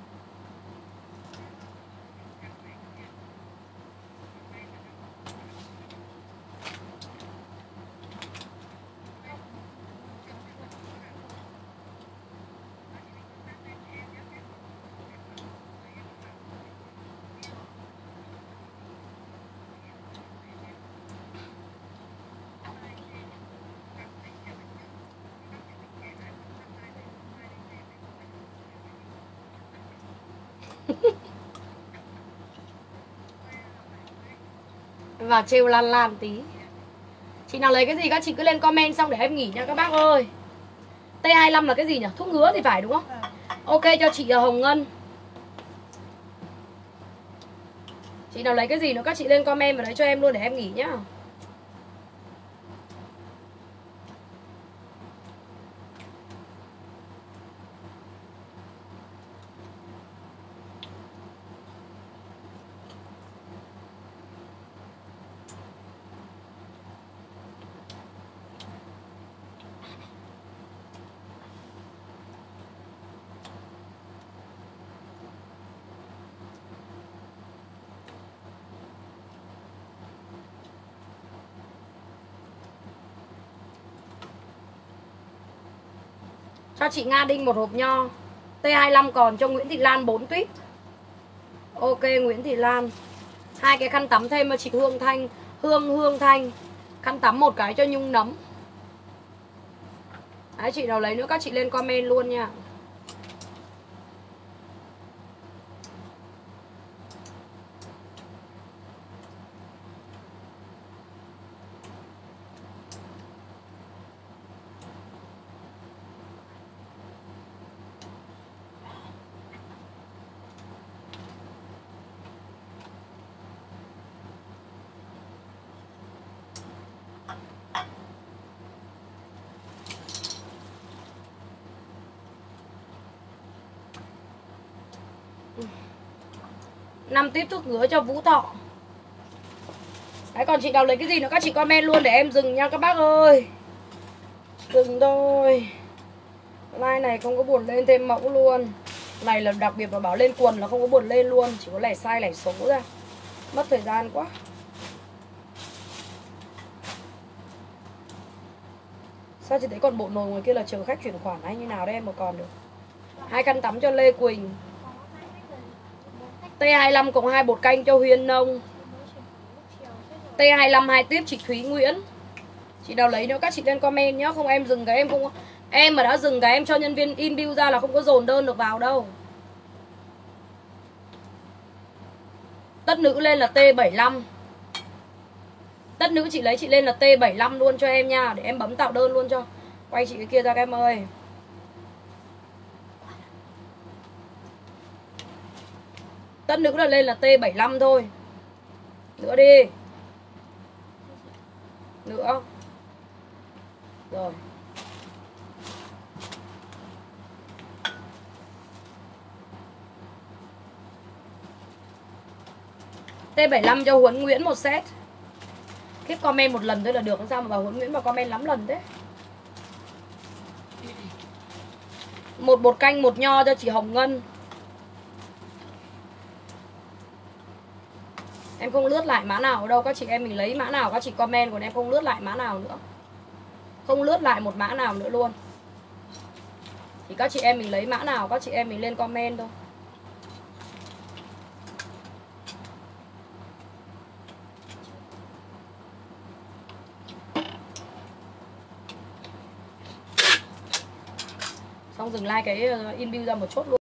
Vào trêu Lan Lan tí. Chị nào lấy cái gì các chị cứ lên comment xong để em nghỉ nha các bác ơi. T hai mươi lăm là cái gì nhỉ? Thuốc ngứa thì phải đúng không? Ok cho chị Hồng Ngân. Chị nào lấy cái gì nữa các chị lên comment vào đấy cho em luôn để em nghỉ nhá. Cho chị Nga Đinh một hộp nho. T hai mươi lăm còn cho Nguyễn Thị Lan bốn tuyếp. Ok Nguyễn Thị Lan. Hai cái khăn tắm thêm cho chị Hương Thanh. Hương Hương Thanh. Khăn tắm một cái cho Nhung Nấm. Đấy, chị nào lấy nữa các chị lên comment luôn nha. năm tiếp thuốc ngứa cho Vũ Thọ. Đấy, còn chị nào lấy cái gì nữa các chị comment luôn để em dừng nha các bác ơi. Dừng thôi. Like này không có buồn lên thêm mẫu luôn. Này là đặc biệt mà bảo lên quần là không có buồn lên luôn. Chỉ có lẻ size lẻ số ra. Mất thời gian quá. Sao chị thấy còn bộ nồi ngoài kia là chờ khách chuyển khoản hay như nào đây em mà còn được. Hai khăn tắm cho Lê Quỳnh. T hai mươi lăm cộng hai bột canh cho Huyền Nông. T hai mươi lăm hai tiếp chị Thúy Nguyễn. Chị nào lấy nữa các chị lên comment nhá. Không em dừng cái em không. Em mà đã dừng cái em cho nhân viên in bill ra là không có dồn đơn được vào đâu. Tất nữ lên là T bảy mươi lăm. Tất nữ chị lấy chị lên là T bảy mươi lăm luôn cho em nha. Để em bấm tạo đơn luôn cho. Quay chị cái kia ra các em ơi. Tất nữ là lên là T bảy mươi lăm thôi. Nữa đi. Nữa. Rồi. T bảy mươi lăm cho Huấn Nguyễn một set. Khiếp comment một lần thôi là được. Sao mà bảo Huấn Nguyễn mà comment lắm lần thế. Một bột canh một nho cho chị Hồng Ngân. Em không lướt lại mã nào ở đâu. Các chị em mình lấy mã nào các chị comment, còn em không lướt lại mã nào nữa. Không lướt lại một mã nào nữa luôn. Thì các chị em mình lấy mã nào các chị em mình lên comment thôi. Xong dừng like cái uh, inbuild ra một chốt luôn.